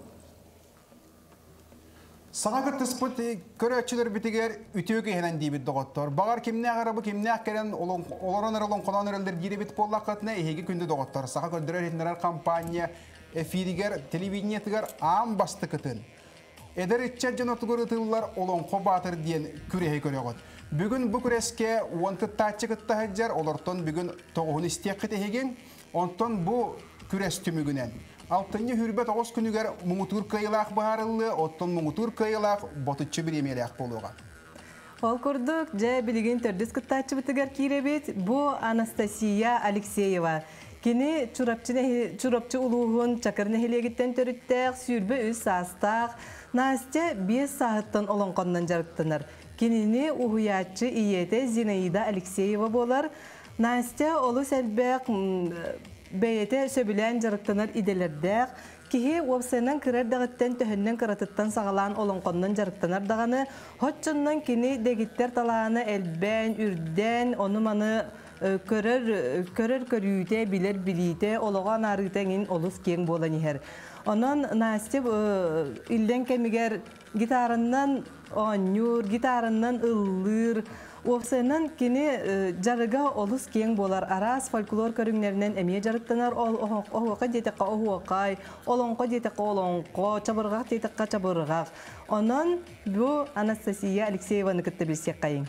Саңа кыртыспыт көрәтчілер бітігер үтеуге хенен дейбіт доғыттыр. Бағар кемне ағарабы кемне ақкерен оларын ұрылын қонан ұрылдыр деребет боллаққатына ехеге күнді доғыттыр. Саға көрдірер етінерер компания, эфиригер, телевидениетігер ам басты кытын. Эдер итчат жан отығыр ұтылылар олон қобатыр дейін күрехе көріғыт. Бүгін бұл күреске онты татчы кытта хаджар, олартон бүгін тоғын істек қыт ехеген, онтон бұл күрес түмігінен. Алтынны хүрбет оғыз күнігер мұңытур кайылақ бағарылы, оттон мұңытур кайылақ ботытчы бір емелек болуға. Ол көрдік, жа білген төрдіс күттатчы бітігер кейребет, бұл Анастасия Алексеева. Кені чурапчы ұлуғын чакырны хелегіттен төріттәк, сүрбі үз састақ, Настя бес сағыттан олонқоннан жарықтыныр. Кенені ұғыятчы иеті Зинаида Алексеева болар. Настя олы сәлбәк бәйеті сөбілән жарықтанар иделердәк, кихи уапсайнан кірердағыттен төхіннен кіратыттан сағалан олонқоннан жарықтанар дағаны, хотчыннан кені дегіттер талағаны әлбән, үрден, оны маны көрөр көрөр көрүүтэ билер билите ологан арытаңын олус кең болан ихер. Онон Настя илден кемигер гитарынан онюр, гитарынан ыллыр, Офсенен кини жарыга олус кең болар арас фольклор көрүңнәреннән әмие жарыктанар оһока детекка оһокай, олонко детекка олонко, чабырга детекка чабырга. Онан бу Анастасия Алексееваны кытты билсек кайын.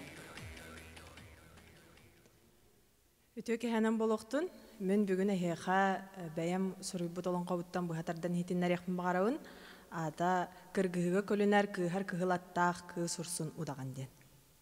Үтөке ханам болохтун, мен бүгүн эһеха бәям сурубут олонко буттан бу хатардан хитиннәр яхмын багарабын. Ада кыргыга көлүнәр кыһар кыһылаттак кы сурсун удаган ден.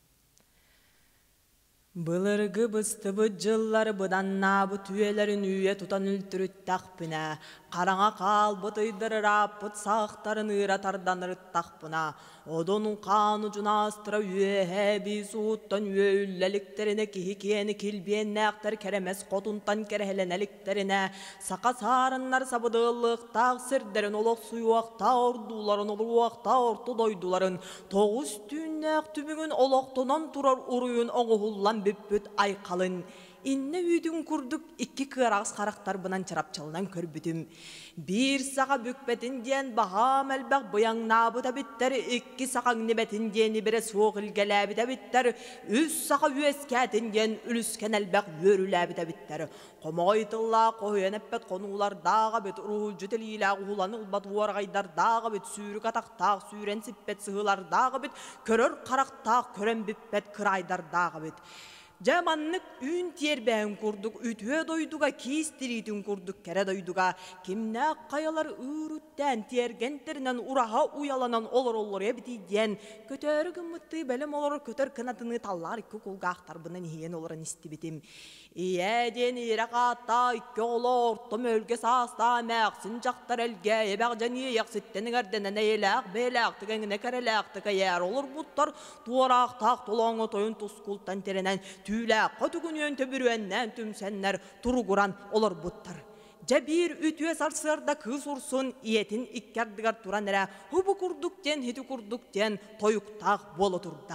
Былыргы быстыбы жыллар бұданна бұ түйелерін үйе тұтан үлтіріттақ бүна. Қараңа қал бұтыйдырырап бұт сақтарын ұйратардан ұрыттақ бүна. Одonun қаны жунастыра үйе әбі суыттан үйе үлләліктеріне кихикені келбиенне ақтар керемес қотунтан керехеленеліктеріне. Сақа сарынлар сабыдылықтақ сірдерін олық суюақта ордуларын олуақта орты дойдуларын. Тоғыз түйіннәқ түбігін олықтынан тұрар ұруын оңығылан бүппүт айқалын. Инне үйдің күрдік ikki кырағыз қарақтар бұнан чарапчалынан көрбүдім. Bir sağa bükbetin diyen baha melbaq bıyangna bu da bitter. İkki sağa nibetin diyeni bire soğuk ilgele de bitter. Üç sağa üesketin diyen ülüsken elbaq yörüle de bitter. Qomoytılla qoyan eppet konular dağa bit ruhu cüteliyle uğulanıl bat uargaydar dağa bit sürük ataqtaq süren sippet sığılar dağa bit. Körör qaraqtaq kören bippet kıraydar dağa bit. Jamanlık ün tiyerbeğin kurduk, ütüye doyduga, kiistiritin kurduk, kere doyduga. Kimne kayalar ürütten, tiyergenterinden uraha uyalanan olur olur ebiti diyen. Kötör gımıttı belem olur, kötör kınatını tallar, iki kulga aktarбынан hiyen oluran istibitim. İyeden iraqatta, iki olur, tüm ölge sağsta, məqsin caqtar elge, ebaq janiye yaqsittenin erdenen eylaq, beylaq, tıgengine kerelaq, tıga yer olur buttar, tuaraq, taq, tolağını toyun tuskultan terenen, tüyle qotugun yönte bürüenden tümsenler turuguran olur buttar. Jabir ütüye sarsırda kız ursun, iyetin ikkardıgar turan ere, hubu kurduk den, hiti kurduk den, toyuktaq bolu turda.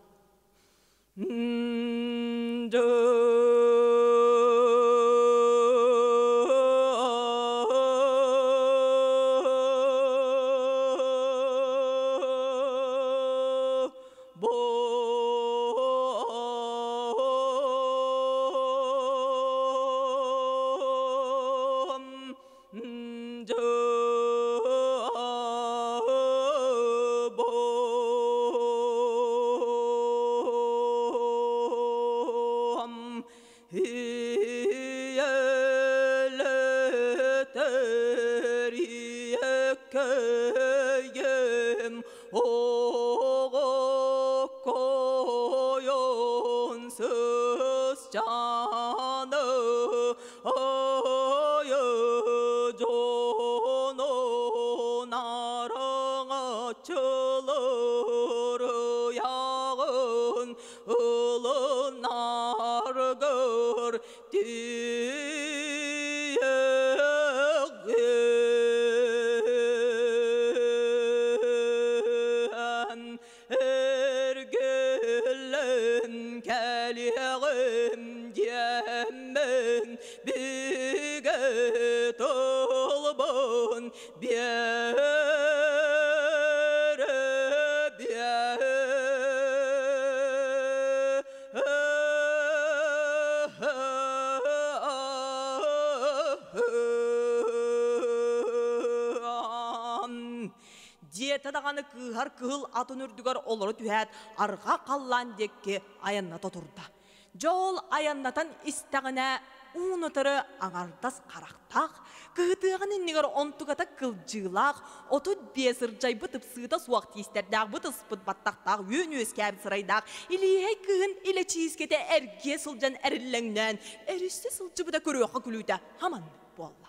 Тадағаны кығар кығыл атын үрдігар олары түйәт арға қаллан декке аянната тұрда. Жол аяннатан істағына ұнытыры аңардас қарақтақ, кығытығын еннігер онтығата кылжылақ, отуд бесір жай бұтып сыйта суақты естердақ, бұты спыт баттақтақ, өн өске әбі сырайдақ, илей кығын иле чиізкеті әрге сылжан әріліңнен, әрісті сылжы бұда көріоқа күлуді, хаман болла.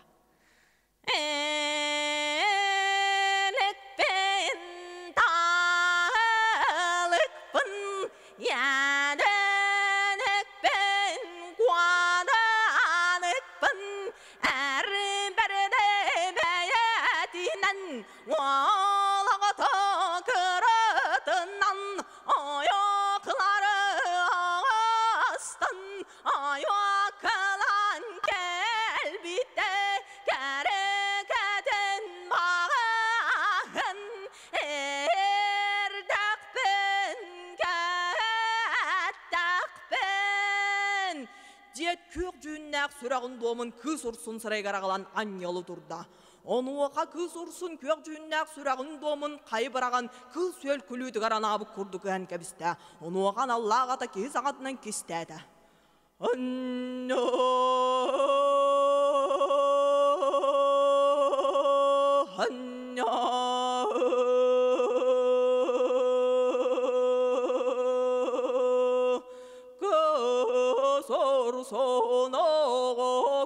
Ayakları ağastan, ayak көк жүннәк сүрағын домын кыз урсын сырайгарағалан аньолу турда. Онуақа кыз урсын көк жүннәк сүрағын домын қайбыраған кыз сөл күлуді гаранабы күрдік ән кәбісті. Онуаған Аллағата кез ағатынан кестәді. Анно Sonağa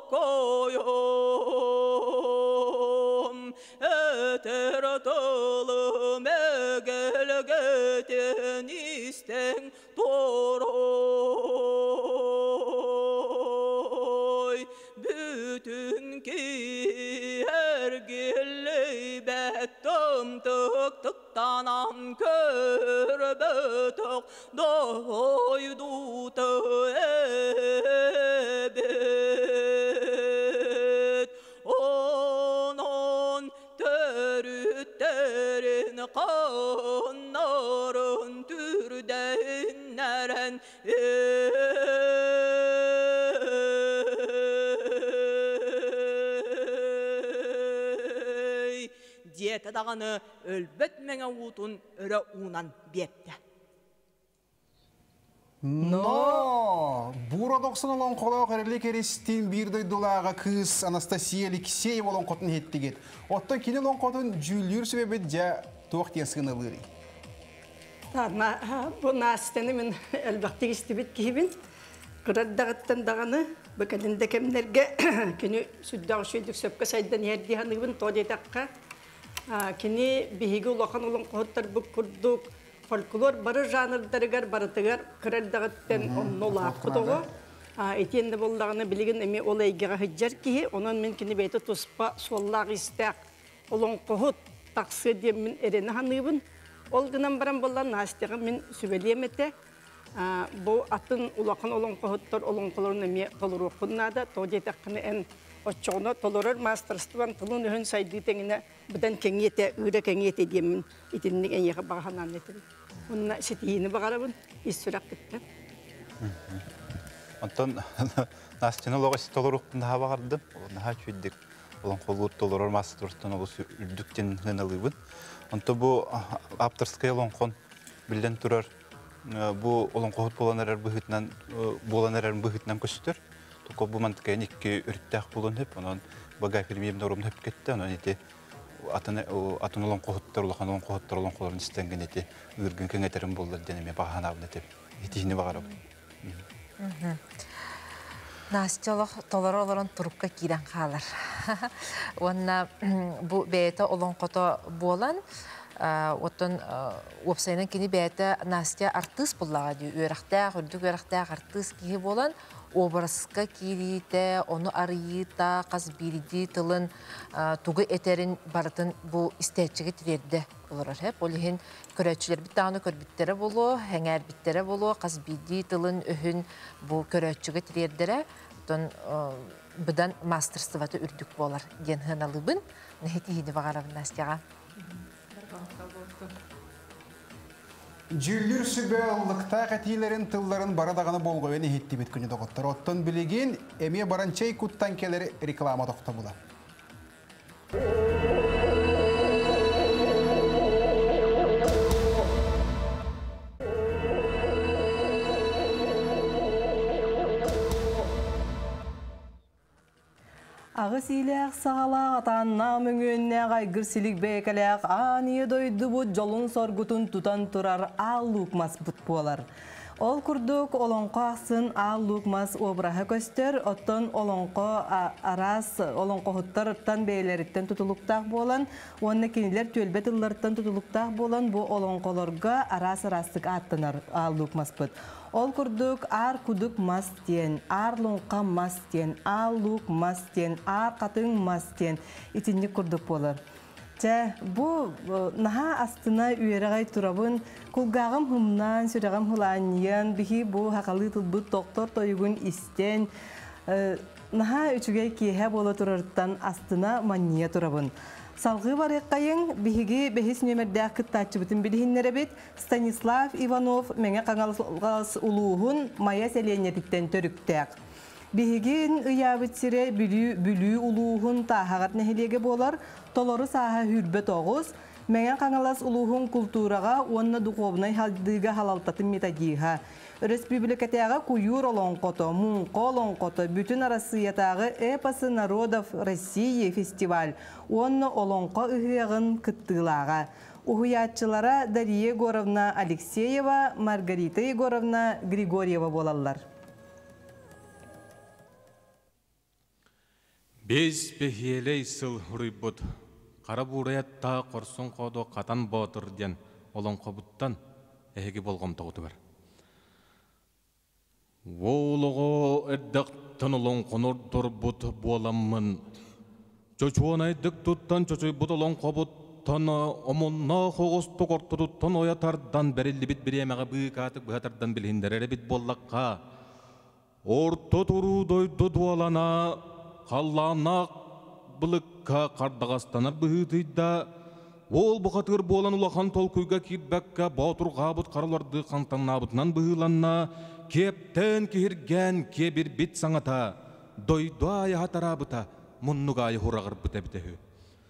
koyum eter tılım egelgeten isten toroy bütün ki ergilley bettim tık tıktanam körbetok doydu ebet onun törütlerin kanların türdenleren Diyete dağını ölbet mene utun öre unan bepte. Но! Бура доқсын олан қолау қәрілі керестен бір дойдылаға кыз Анастасия Алексеева олан қотын хеттігет. Оттан кені олан қотын жүлір сөбебет жа тоқтен сығын алыры. Бұл настені мен әлбәқтегі істебет кейбін. Қырардағыттан дағаны бүкәлінде кемдерге кені сүддағы шүйдік сөпкі сайдан ерді ханығын тодетаққа. Кені бейгі ұлақан олан қоттар бүк күрдік. Фольклор бары жанрдарыгар барытыгар кырардагыттен оннолаак бутого. Этенде болдагыны билген эми ол эйгеге хыджар ки, онон мен кини бейте туспа соллак истек. Олон кохут таксы дем мен эрене ханыбын. Ол гынан баран боллан настыгы мен сүбелемете. Бу атын улакан олон кохуттар олон колорун эми толуру куннада, тожетакны эн очоно толорор мастерстван тулун өн сайды теңине будан кеңете, үрө кеңете дем итинник эйге баганан этин. Онна сетиини багарабын, иссурак кетти. Антон Настина логос толорукпун да багардым. Наха чүйдик. Олон колгут толорор мастерстван олус үрдүктен гыналыбын. Анто бу авторская лонкон билден турар. Бу олон колгут боланар быгытнан боланар быгытнан көстөр. Токо бу манткен икки үрттәк булын хеп, анан бага фильмим норум хеп кетти. Анан ите атыны атын олон колгуттар улган олон колгуттар олон колорун истенген ите үргөн кеңетерим болду денеме баганабын деп. Итини багарып. Настялық толары оларын тұрыққа кейден қалар. Онна бұл бәйті олон қото болан, оттың опсайынан кені бәйті Настя артыс болаға дей. Өріқтәқ, үрдік өріқтәқ артыс кейі болан, образға кейдейті, оны арыйыта, қаз береді тылын, туғы етерін барытын бұл істәтчіге тірерді олар. Олығын көрәтшілер біттағыны көрбіттері болу, әңәр біттері болу, қаз береді тылын өхін бұл көрәтшіге тірердері. Бұдан мастерстваты үрдік болар. Ген ғыналыбын, нәхеті еді бағарабын Настяға. Жүллүр сүбе ұллықта қатилерін тылларын барадағаны болғойыны хетті бет күні доғыттыр. Оттан білеген әме баранчай күттан келері реклама доқта бұла. Ағыс иләқ сағалақ атанна мүңінне ғайгырсілік бәйкәләқ аңы дойды бұд жолын соргутын тұтан тұрар ал лукмас бұт болар. Ол күрдік олонқо ақсын ал лукмас обрағы көстер, оттан олонқо арас олонқо құттарыттан бәйлеріттен тұтылықтақ болан, онны кенелер төлбет ұлларыттан тұтылықтақ болан, бұл олонқоларға арас-арастық аттынар ал лукмас бұт. Ол күрдік ар күдік мас тен, ар лұнқа мас тен, ал лук мас тен, ар қатың мас тен, итінді күрдік болар. Жа, бұл наға астына үйерағай тұрабын, күлгағым хымнан, сүрағым хыланиян, біхи бұл хақалы тұлбыт доктор тойығын істен, наға үчіге кейе болы тұрарыттан астына мания тұрабын. Салғы бар еққайын, біхігі бәхес нөмірдәқ күттатчы бұтын білігінлері бет, Станислав Иванов мәңе қаңалыс ұлуғын мая сәленетіктен төріктәқ. Bihigin ıyabıtsire bülü uluğun tahagat nehilege bolar, toloru saha hürbet oğuz, Meğen kangalas uluğun kulturaga onna duqovnay haldiga halaltatın metagiha. Республикатяга куюр олонкото, мунко олонкото, бүтүн Россиятагы эпосы народов России фестиваль. Онны олонко ыгыягын кыттылага. Ухуятчылара Дарья Егоровна Алексеева, Маргарита Егоровна Григорьева болалар. Без бехиелей сыл хурыйбут. Карабураятта корсун кодо катан батыр ден олонко буттан эһеги болгом тогутугар. Воолого эддактан олон конордор бут боламмын. Чочуанайдык туттан чочой бутолон кобуттан омонна хогосту кортуттан оятардан берилли бит биремеге быыкатык быатардан билиндерери бит боллакка. Орто туру дойду дуалана қаллана былыкка кардагастана быытыйда. Ол бухатыр болан улахан толкуйга кирбекка батур габыт караларды кантаннабытынан быыланна. Кептен кирген кебир бит саңата, дойдуай хатарабыта, мұннугай хурағыр біте-бітехі.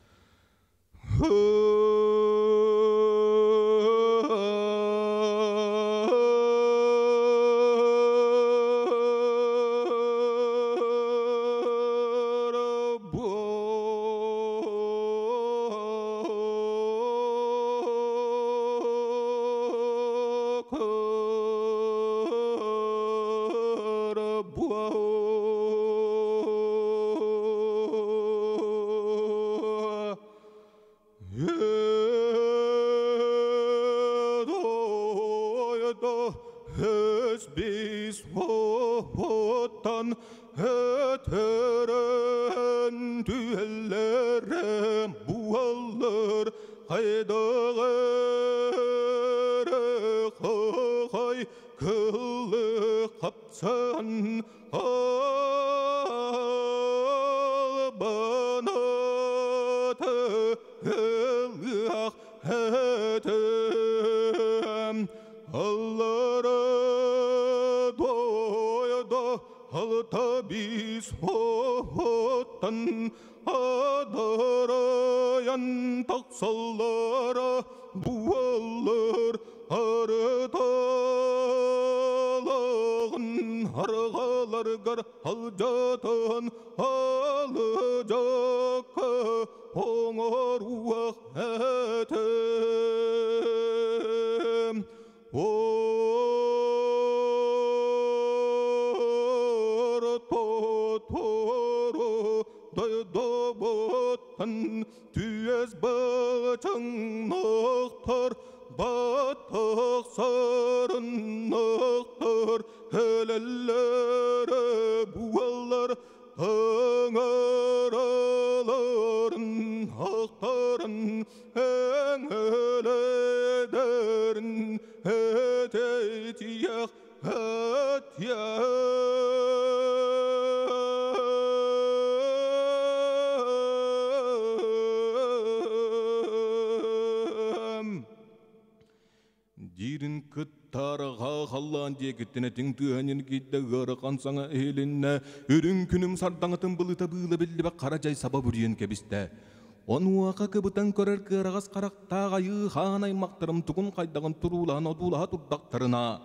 Тин тыанин кидде гара кансаңа элинне үрүн күнүм сардаңытын былыта быыла билдибе каражай саба бүрүен кебисте. Онуака кыбытан көрөр кырагас карактага йыхан аймактарым тугун кайдагын турулан одула турдактарына.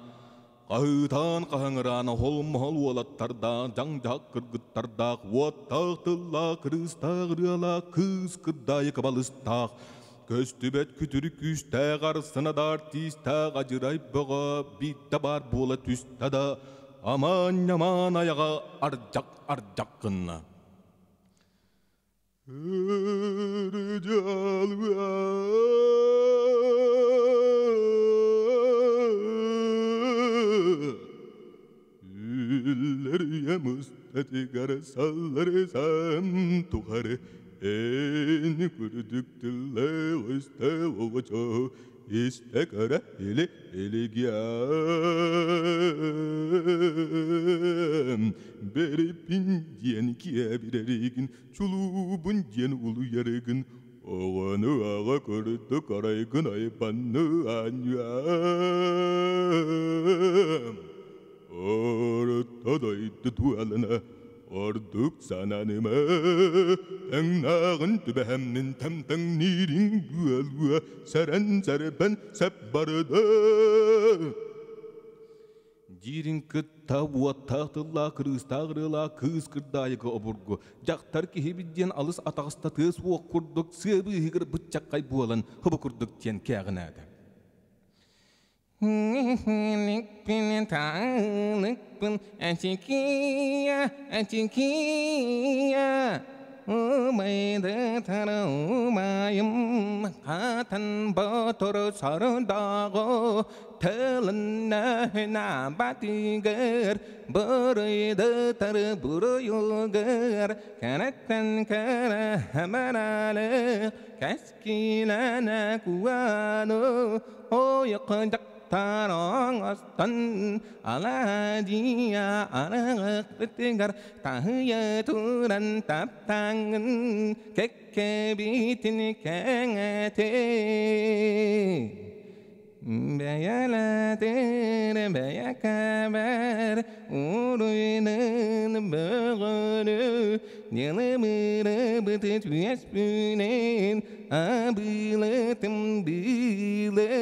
Кайытан кахаңырана холм холуалаттарда, жаңжак кыргыттарда, уаттактылла кырыстагырыала кыз кырдайы кабалыстак. Көстүбет күтүрүк күстә гарсына да артиста гажырай бага битта бар бола түстә да аман яман аяга аржак аржак кынна. Üller yamız etigar salları sam tuhare. En kürdüktülle üstte ovaço iste kara ele elegiyam beri pindiyen kiye birerigin çulubun diyen ulu yarıgın oğanı ağa kırdı karaygın ayıpanı anyam Ortadaydı dualına Orduk sananıma Tağnağın tübehemnin tamtan nirin dualua Saran sarban sabbarada Jirin kıtta buat tahtılla kırız tağrıla kız kırdayıkı oburgu Jaktar ki hibidyen alыс atağısta tığız uok kurduk Sıbı hıgır bıçak kay bualan hıbı kurduk diyen kağınadı Nik pin tanık pin atikiya atikiya Umaydı tarı umayım Katan batur sarıdağı Tılına hüna batıgır Buraydı tarı buru yulgır Kanaktan kara hamaralı Kaskilana kuvanu O yakıdak tarong astan aladiya anak petigar tahya turan tap tangan kekebitin kengate bayala tere bayakabar uruynan bağını Nyalamıra bıtıt viyaspünen abılatım bile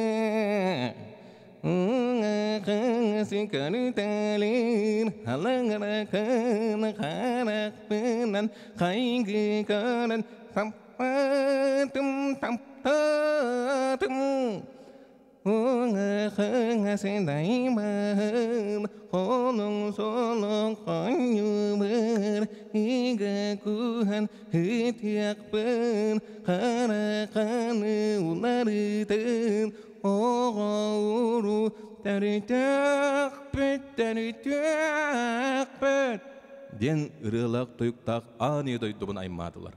Ngakang sikaritalir halangarakan karak penan kaingikaran sampatum tampatum Ngakang sendaiman holong solong kanyumer igakuhan hitiak pen karakan ulariten Oğuru taritak pet taritak pet Den ırılak tuyuktak ani doydubun aymadılar.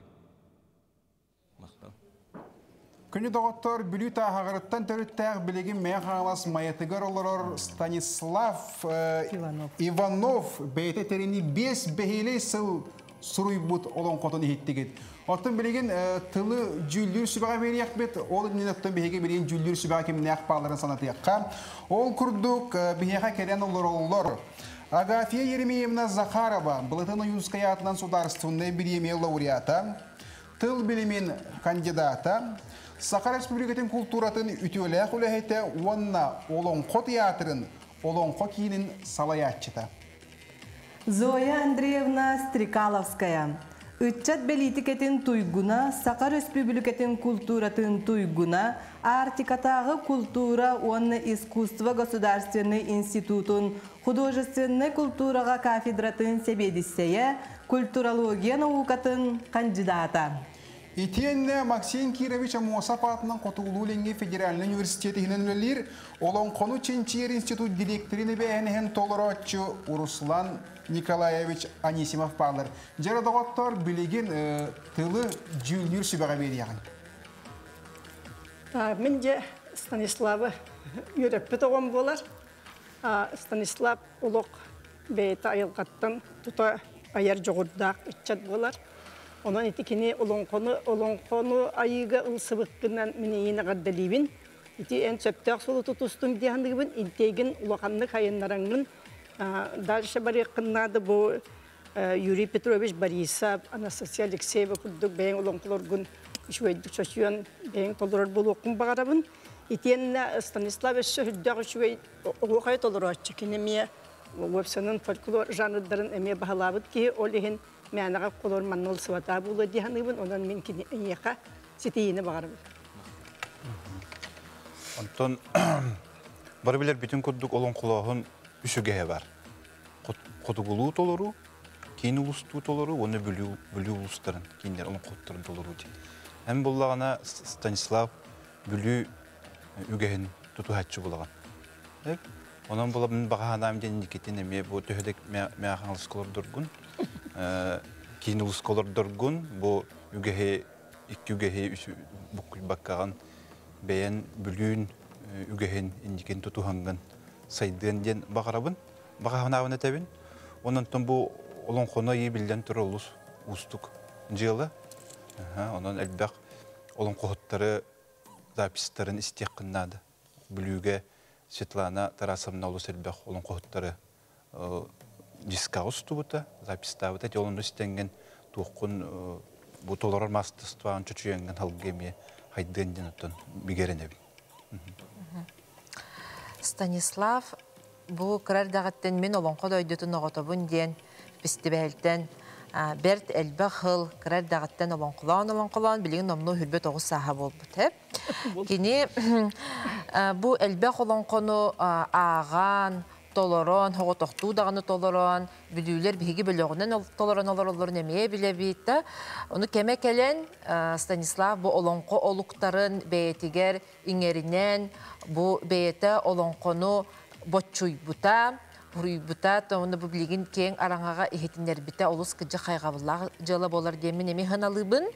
Күні доғыттар бүлі тағырыттан төріттәғ білеген мәғалас майетігер оларыр Станислав Иванов бәйті терені бес бәхейлі сыл сұруй бұд олон қотын ехеттігет. Оттын білеген тылы жүлдір сүбіға бейін яқбет, ол үнен оттын бәйге білеген жүлдір сүбіға кемін яқ бағларын санаты яққа. Ол күрдік бәйге кәрен олар олар. Агафия Еремеевна Захарова, Былытын Уюнская атынан сударственная биремия лауреата, тыл білімен кандидата, Саха Республикатын культуратын үтілі құлағеті онна Олонқо театрын, Олонқо кейінің салаятчыта. Зоя Андреевна Стрекаловская. Үтчат белитикетін туйгуна, Саха Республикатын культуратын туйгуна, Артикатағы культура онна искусство государственный институтын, художественный культураға кафедратын себедіссея, культурология наукатын кандидата. Итенне Максим Кирович Амосап атынан Котугулуленге Федеральный университеті хиненлер Олонқону Ченчиер институт директорины бәйінен толыротчы Руслан Николаевич Анисимов палыр. Жарадағаттар білеген тылы жүлдер сүбіға берияғын. Мен же Станиславы үйреппі тоғым болар. Станислав ұлық бәйті айылғаттан тұта аяр жоғырдақ үтчат болар. Ondan etikini olonqonu olonqonu ayıga ılsıbıkkından mineyine qaddalibin. İti en çöptaq solu tutustun diyandıgın integin ulaqanlık hayınlarının dalşa barıqınnadı bu Yuri Petrovich Borisov, Anastasia Alexeyeva kudduk beyin olonqolorgun işveydik çoşuyan beyin tolurur bulu oqun bağarabın. İti en Stanislav eşi hüddaq işvey oğuqay tolurur açıkinemiye websanın folklor janrların emeye bahalabıd ki olihin Мәнәгә колор маннол сывата булды дигәннән ондан мин кине ситеене барып. Антон бар билер бүтүн курдук олон кулогун үшүгө бар. Котугулуу толору, кийин улустуу толору, оны бүлүү бүлүү улустарын, кийиндер олон коттарын толору ди. Эм буллагана Станислав бүлүү үгөһүн туту хатчы булаган. Эп, онан булап мен багаанам ден никетине ме бу төһөдек ме хаңлыс колор дургун. Кейін ұлыс қолыр дұргын, бұл үгеге, екі үгеге бүкіл баққаған бәйін бүлін үгеген индікен тұтуғанған сайдығын ден бағарабын, бағағын ауына тәбін. Онын тұн бұл олың қона ей білден тұры ұлыс ұстық жылы. Онын әлбәқ олың қоғыттары запистарын істек қыннады. Бүліге Светлана Тарасовна ұлыс әлбәқ олың қоғыттары дискаус тубута, запиставыта, телон истенген туққын бу толорор мастыстваан чучуенген халгемия хайденден оттон бигеренеби. Станислав, бу кырар дагаттен мен олонқо дойдутун оғотобун ден пистибэлтен берт элбе хыл кырар дагаттен олонқолон олонқолон билигин номну хүрбе тоғыз саха болбут хеп. Кини бу элбе олонқону аған толорон, хоғотоқтуу дағаны толорон, бүдүүлер биһиги бөлөгүнөн толорон олоролорун эмие биле бийитта. Ону кеме келен Станислав бу олонқо олуктарын бейетигер иңеринен бу бейете олонқону ботчуйбута, буруйбута, тону бу билигин кең араңага ихетинер бите олус кыжы хайгабыллах жылы болар демин эми ханалыбын.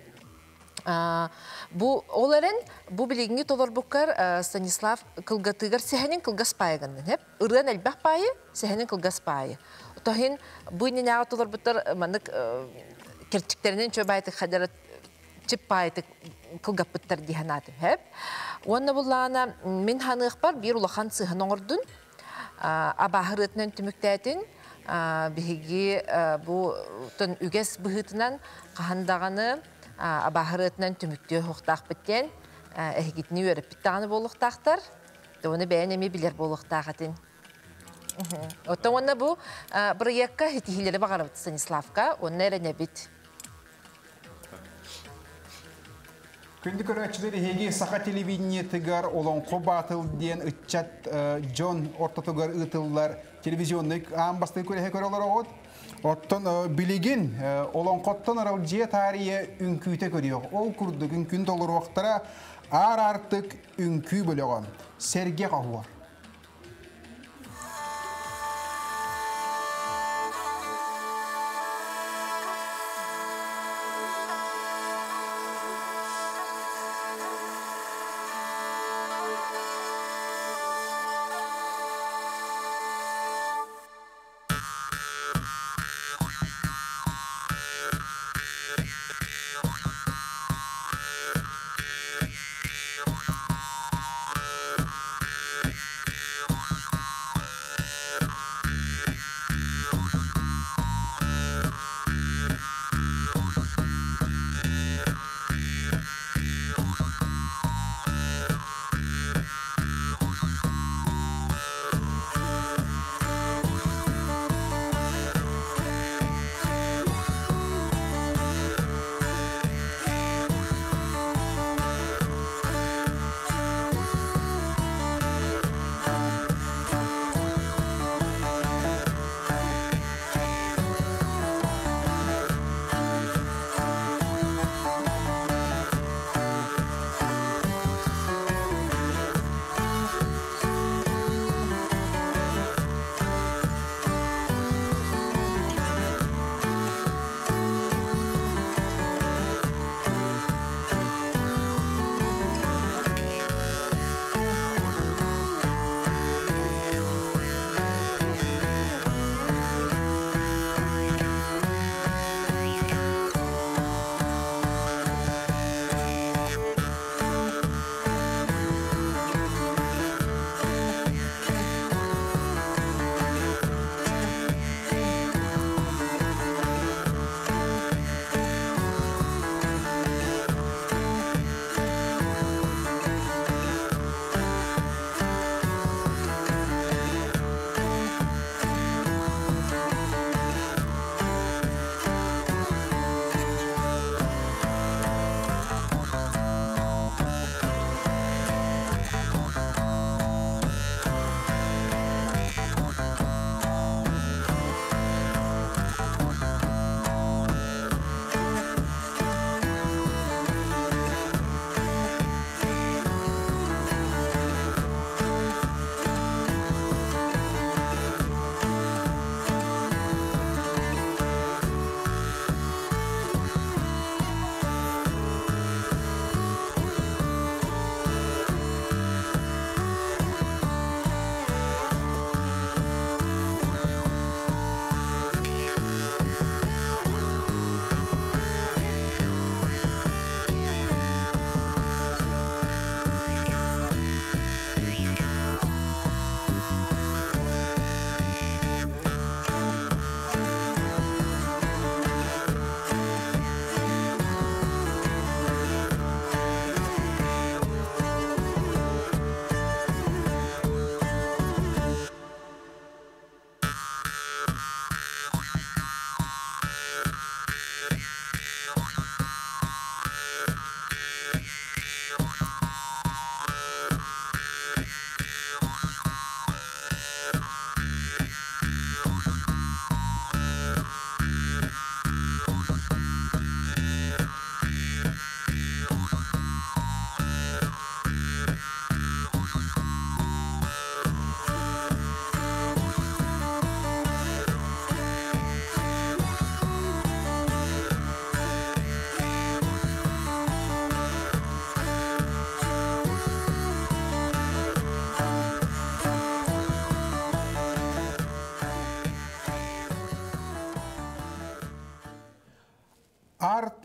Бу оларын бу билигинги толор буккар Станислав кылгатыгар сехенин кылгас пайганын хеп ырын элбах пайы сехенин кылгас пайы тохин бу нинага толор бутар манык кирчиктеринен чөбайтык хадарат чип пайты кылгаппыттар диханатым хеп онна буллана мен ханык бар бир улахан сыхан оңордун абахырытнын түмүктәтин биги бу тон үгес быхытынан кахандаганы абахырытынан түмүктөө хуктак биттен эхигитни өрөп биттаганы болуктактар. Тоны бәнеме билер болуктагатын. Оттон онна бу проектка хитилери багарып Станиславка, онна эрене бит. Күнді көрәтшілері хеге сақа телевидение тыгар олонқо батыл ден үтчат Джон ортотугар ытыллар телевизионный амбасты көрәхе көрәлар оғыт. Оттон билигин олонқоттон арал жие тарие үнкүйте көріyor. Ол күрдігін күн толыр уақытара ар артық үнкүй бөліған. Серге қағуар.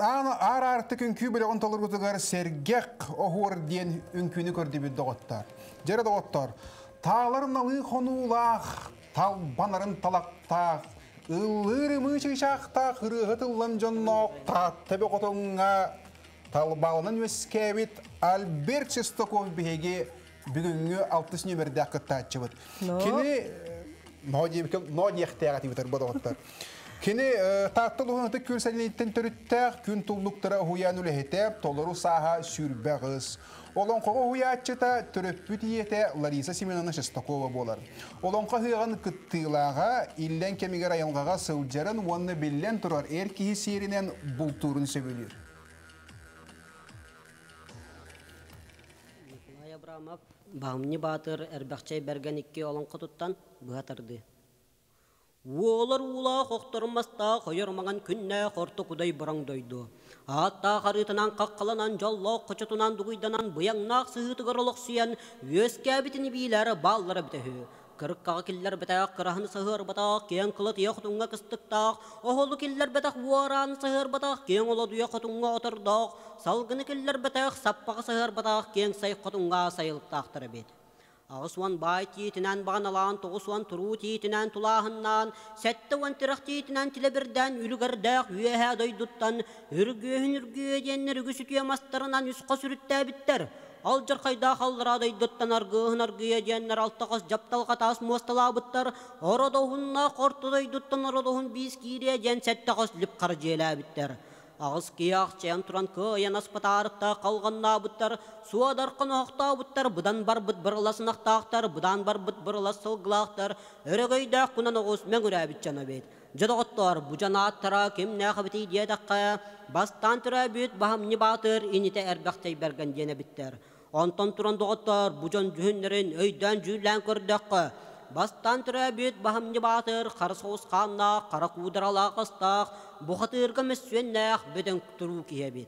ар арты күнкү білеген толырғытығар сергек оғыр ден үнкүні көрді бір доғыттар. Жері доғыттар, тағларын алы қонулақ, тал банарын талақтақ, ылыры мүші шақтақ, ұрығытылын жонноқ, таттыбы қотыңға, талбалының өскәбет Альберт Шестаков бігеге бүгінгі алтыс нөмірді ақыттатшы бұд. Кені, ноди әқтіғаты бітір бұд оғыттар. Кені таттыл ұғынты көрсәлінеттен түріттәқ, күн тұллықтыра ұян үләхетеп, толыру саға сүрбәғыз. Олон қоғы ұятчыта түріппіт ете Лариса Семеновна Шестакова болар. Олон қағыған күттілаға, иллен кемігер айынғаға сылджарын онны білен тұрар әркейі серінен бұл турын сөбілер. Николай Абрамов, Бағымны Батыр, әрбәқчай бәргәнікке олон құтыттан бұғатырды. Олар ула қоқтырмаста қойырмаған күнне қорты құдай бұраңдойды. Атта қарытынан қаққаланан жаллақ қычытынан дуғайданан бұяңнақ сығытығыр олық сүйен өз кәбітіні бейлері баллары бітігі. Кырыққағы келлер бітәқ, қырағын сығыр батақ, кен қылы тияқтыңға кістіктақ, оғылы келлер бітәқ, уаран сығыр батақ, кен олы дуяқтыңға отырдақ, салғыны келлер бітәқ, саппағы сығыр батақ, кен сайқытыңға сайылықтақтыры бет. Ағысуан бай тиетінен бағаналан, тоғысуан тұру тиетінен тұлағыннан, сәтті уан тірақ тиетінен тілебірден, үлігірдәқ, үйәхә дойдуттан, үргөхін үргөден, үргі сүтіе мастарынан үсқа сүрітті біттер. Ал жарқайда қалдыра дойдуттан аргыхын аргыя деннер алтақас жапталға тас мостала бұттар, орадоғынна қорты дойдуттан орадоғын бейс кейре ден сәттіғас ліп қар желі біттер. Ағыз кияқ чайан тұран көйен аспатарықта қалғанна бұттар, суадарқын оқта бұттар, бұдан бар бұт бұрыласын ақтақтар, бұдан бар бұт бұрылас сылғылақтар, өрігейді құнан оғыз мәң үрі әбіт жана бет. Жадығыттар, бұ жана аттара кем нәқі біті дедаққа, бастан түрі бүт Бағымны Батыр, иніте әрбәқтай бәрген дене біттер. Онтан тұран дұғыттар, бұ жан жүхіндерін өйден жүйлән көрдіққа, бастан түрі бүт Бағымны Батыр, қары соғысқанна, қара қудырала қыстақ, бұқытырғы мүсуеннәқ бөдің тұру кие бет.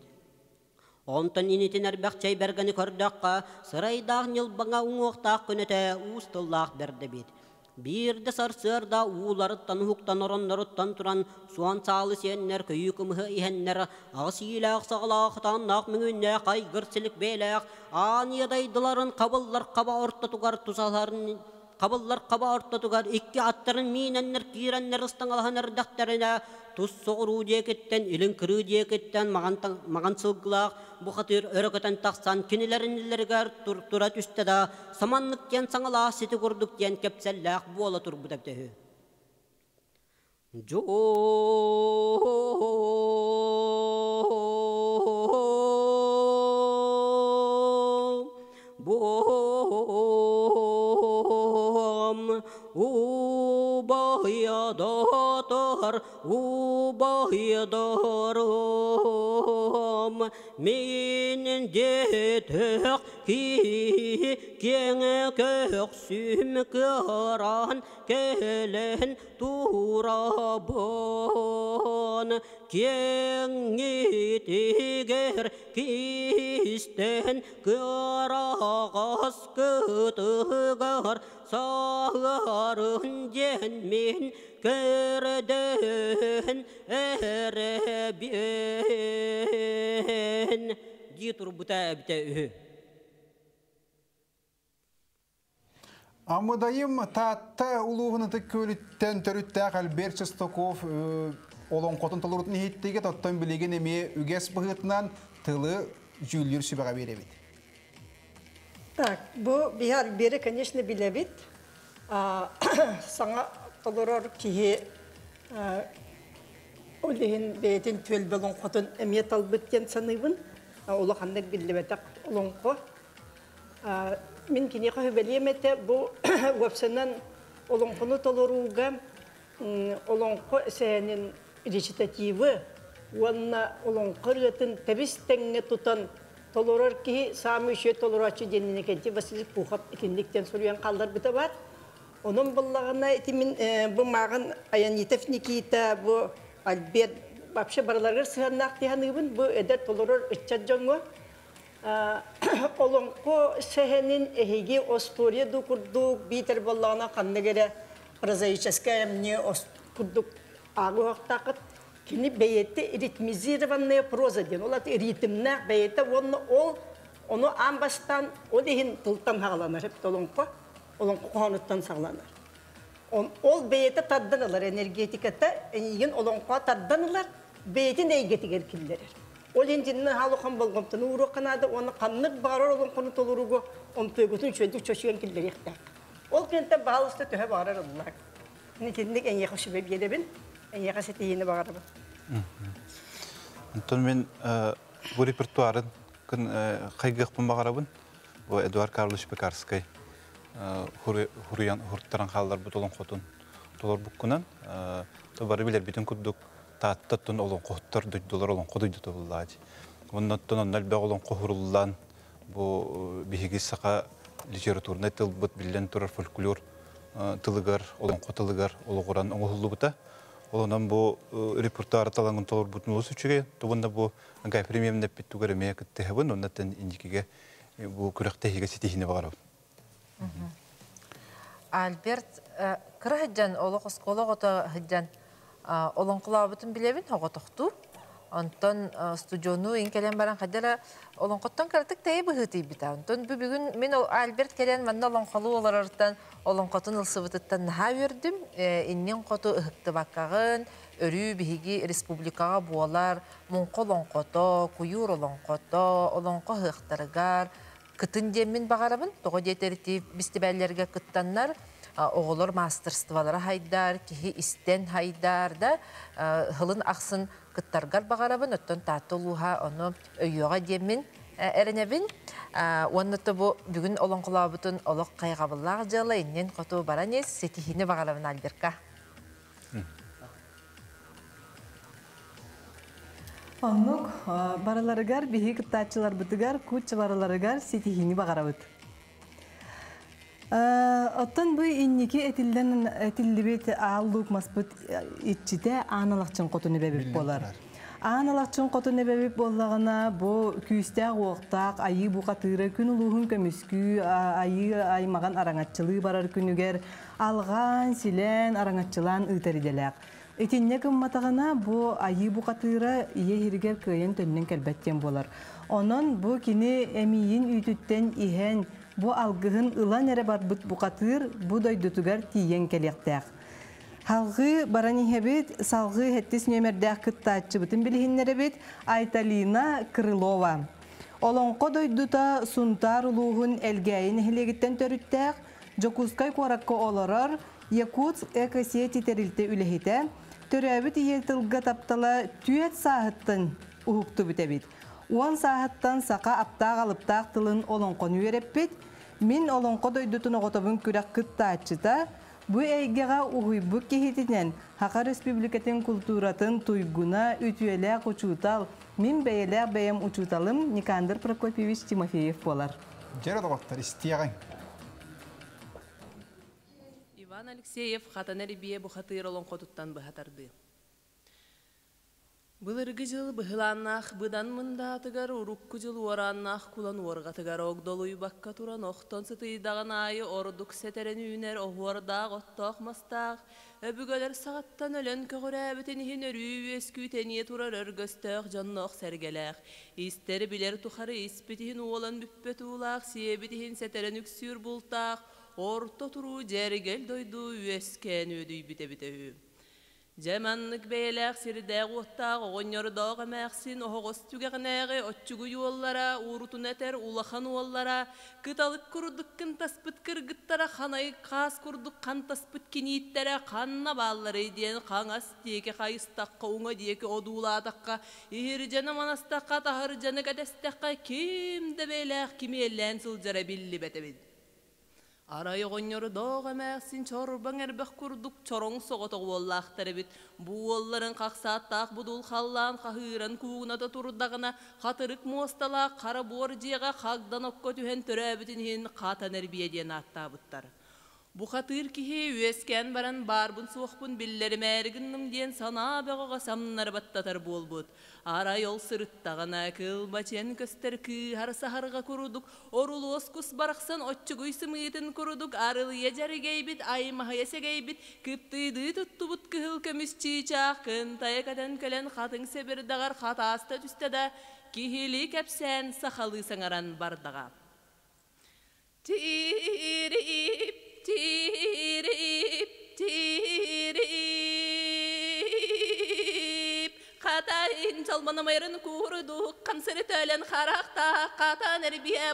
Онтан инетен әрбәқчай бәргіні көрдіққа, сырайдақ нелбаңа ұңуқтақ күніті ұстыллақ берді бет. Бірді сарсырда уыларыттан хуқтан оранларыттан тұран суан салы сеннер көйі күмі ихеннер ағыс еләқ сағылақтан нақ мүңінне қайғыр сілік бәләқ аниядайдыларын қабыллар қаба ортатуғар тұсаларын Қабыллар қаба ортатуғар икки аттарын мейненнер киреннер ыстаңалған әрдәқтеріне тұс соғыру декеттен, илін кірі декеттен маған сылғылақ бұқатыр өрекетен тақсан кенелерінлергер тұра түстеді саманлықтен саңала сеті көрдіктен кепселләқ бола тұр бұдәптегі. Жо Убайдадар, убайдарым, менің детек ки, кеңі көк сүмкіран, келін турабын, кеңі тегер кистен кырағас күтігір, сағырын денмен көрден әребен. Дитұр бұта әбіті үхі. Амыдайым татта улуғыныты көліттен түріттәқ Альберт Шестаков олон қотын тұлырытын еттеге тоттан білеген еме үгес бұғытынан тылы жүлдер сүбіға беребет. Так, bu bir Альбері, конечно, білебет. Саңа толырыр кие олығын бәйтін төл болын қотын әмет албыттен саныбын. Олы қандық білебетақ олыңқы. Мен кене қағы бәлеметі бұл өпсінен олыңқыны толыруға олыңқы сәйінен речитативы, онына олыңқы ретін тәбістіңі тұтан толырыр ки самы үші толырачы деніне кәнте Василий Пухов екендіктен сөйлеген қалдар біті бар. Оның бұллағына бұл мағын Аянитов Никита, бұл Альберт, вообще барларғыр сығаннақ дейханығын бұл әдір толырыр үтчат жоңы. Олыңқы сәхенін әхеге оспория ду күрдік бейтер бұллағына қанны кәрі прозаическая мне күрдік ағы оқтақыт. Kini beyette ritmizirованная проза ден. Ол аты ритмнақ бейетте, оны ол, оны ан бастан, о дейін тылтан сағаланар, хеп толонқо, олонқо қоғаныттан сағаланар. Ол бейетте тадданылар энергетиката, еген олонқо тадданылар, бейетін әйгетігер кілдерер. Ол ендінні халуқан болғымтын ұруқ қанады, оны қаннық бағарар олонқоны толыруғы, оны төгітін шөндік чөшіген кілдер ектақ. Ол кенттен бағалысты төе бағарар олар. Нетіндік ән еқі шүбеп едебін, ән еқі сетейіні бағарабын. Антон мен бұл репертуарын қайғықпын бағарабын. Бұл Эдуард Карлович Пекарский хұрттаран қалдар бұл толын қотын толар бұққынан. Бары білер бетін күрдік тааттаттын олын қоттар дұйдылар олын қодыйды толылады. Оннаттан оннал бәқ олын қоғырылдан бұл бейгі сақа литературны тыл бұт білден тұрар фольклор тылығар, олын қотылығар, олы құран оңғылы бұта. Олынан бұл репертуары талаңын толар бұтын осы үшіге, тұбында бұл аңғай премиемді бітті көрімея күтті хабын, оннаттан индикеге бұл күріқті хеге сетейіне бағарау. Альберт, кірі хыджан, олы қосқолы ғота хыджан, олың құлау бұтын білебін, оғы тұқту. Онтон студиону ин келен баран хадара олон коттон картык тей быгыты бита. Онтон бүгүн мен Альберт келен манда олон колу олардан олон котун ылсыбыттан ха бердим. Иннен коту ыхты баккагын өрү биги республикага буалар, монколон кото, куюр олон кото, олон ко хыктаргар кытын демин багарабын. Того детерти бистибеллерге кыттаннар. Оғылыр мастерствалары хайдар, кихи истен хайдар да хылын ақсын кыттаргар бағарабын, өттен татылуға оны өйеға демін әрінебін. Онныты бұл бүгін олон құлабытын олық қайғабыллағы жылы, еннен қоту баранес, сетихіне бағарабын Альберка. Оннық бараларыгар, бейі кыттачылар бұтыгар, күтчі бараларыгар сетихіне бағарабыд. Оттан бұл иннеке әтілдібет аллук маспыт итчіде аналақчын қотыны бәбіп болар. Аналақчын қотыны бәбіп болағына бұл күйістәқ оқтақ, айы бұқатыры, күн ұлығын көміскü, айы аймаған араңатчылы барар күнігер, алған, силен, араңатчылан ұйтарыделәқ. Этинне кымматағына бұл айы бұқатыры ие хиргер көйен төннен кәлбәттен болар. Онын бұл кені әмейін үйтіттен ихен Бу алгыгын ылан әрі бар бұт бұқатыр, бұ дойдутугар тиен келектәқ. Халғы баран ихебет, салғы хеттес нөмердәқ кыттатчы бұтын білігіннері бет Айталина Крылова. Олонқо дойдута сунтар ұлуғын әлгәйін хілегіттен төріттәқ, Жокускай қораққа оларар, Якутск экосети терілті үліхеті, төрәбіт иетілгі таптала түйет сағыттын ұхықты бүтәбет. Он сағыттан сақа аптақ алыптақ тылын олонқон үйереппет, мен олонқо дойдутын оғытабын күрәк кыттатчыта, бұ әйгеға ұғыйбық кехетінен Хақа Республикатын культуратын туйгуна үтуеләк ұчутал, мен бәйеләк бәйем ұчуталым Никандр Прокопьевич Тимофеев болар. Жереді оқтар, істияғын. Иван Алексеев қатанәрі бие бұқатыр олонқо тұттан бұхатарды. Былырғы жыл бұғыланнақ бұдан мұнда атығар ұрыққы жыл ораннақ кулан орғатығар оғдолуй баққа тұран оқтон сытыйдаған айы ордық сәтерен үйінер оғуардақ оттақ мастақ. Өбігөлер сағаттан өлін көғір әбітінігін өрі өскүйтение тұрар өргөстөқ жаннақ сәргеләқ. Истері білер тұқары іспетігін олан бүппет ұлақ, себетігін сәтерен үксүр бұлтақ, орто тұру жәргел дойду өскен өдүй біте-біте үй. Жаманлык бейләк сирдәг оттаг оғыньордог әмәқсин оғыз түгәғнәғі отчугу юоллара, урутун әтер улахан уоллара, кыталык күрдіккін таспыт кыргыттара ханай қас күрдік қан таспыт кенейттәрі қанна баллары дейін қаңас дейке қайыстаққа оңа дейке одуладаққа, ихір жаны манастаққа тахыр жаны кәдестаққа кемді бейләк кемеллән сылжара білі бәтебеді. Арай оғыньоры доға мәқсін чорбаң әрбәқ күрдік чороң соғытық оллақтары бит. Бұ олларын қақсаттақ бұдыл қаллан қағыран күгінаты тұрдағына қатырық мостала қара бор жеға қағдан оққа түхен түрі әбітінен қатан әрбиеден атта бұттар. Бұқатыр кихи үескен баран барбын суықпын биллерім әргіннім ден сана бағаға самнар баттатар болбуд. Арай ол сырыттағана кыл бачен көстер кі харсахарға көрудік. Орул оскус барақсан отчы гүйсім үйетін көрудік. Арыл ежәрі гейбіт, аймаға есе гейбіт. Кіптыйды тұтты бұт кіл көміс чичақ. Кін тайекаден көлен қатың себір дағар қатасты түстеді. Кихили кәпсән сақалы саңаран бардаға. Тирип, тирип, тирип. Қатайын жалманамайрын көрдік, қансыры төлен қарақта, қатан әрбие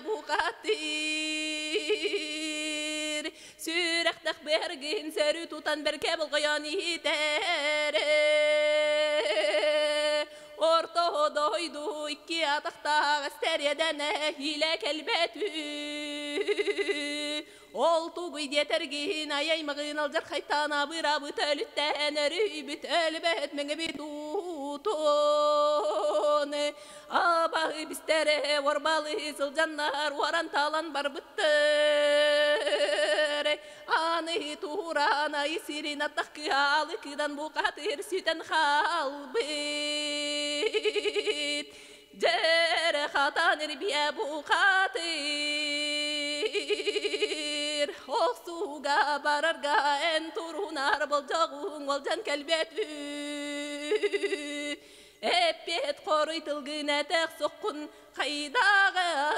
бұқаттыр. Сүрәқтақ бәргін сәрі тұтан бәрке бұлғаян етәрі. Orta doydu iki atakta gösteriyeden hile kelbetü. Oltu gıydetergin ayaymağın alcar kaytana bıra bütölütten örü bütölbet menge bitutun. Abağı bistere varbalı sılcanlar varan talan bar bıttır. Anı tuğrana isirin atak kıhalı kıdan bu katır süten halbit. Jere khatan erbiye bu katır. Osuga bararga en turunar bolcağın olcan kelbetü. Epet koruytılgın etek sokkun kaydağı.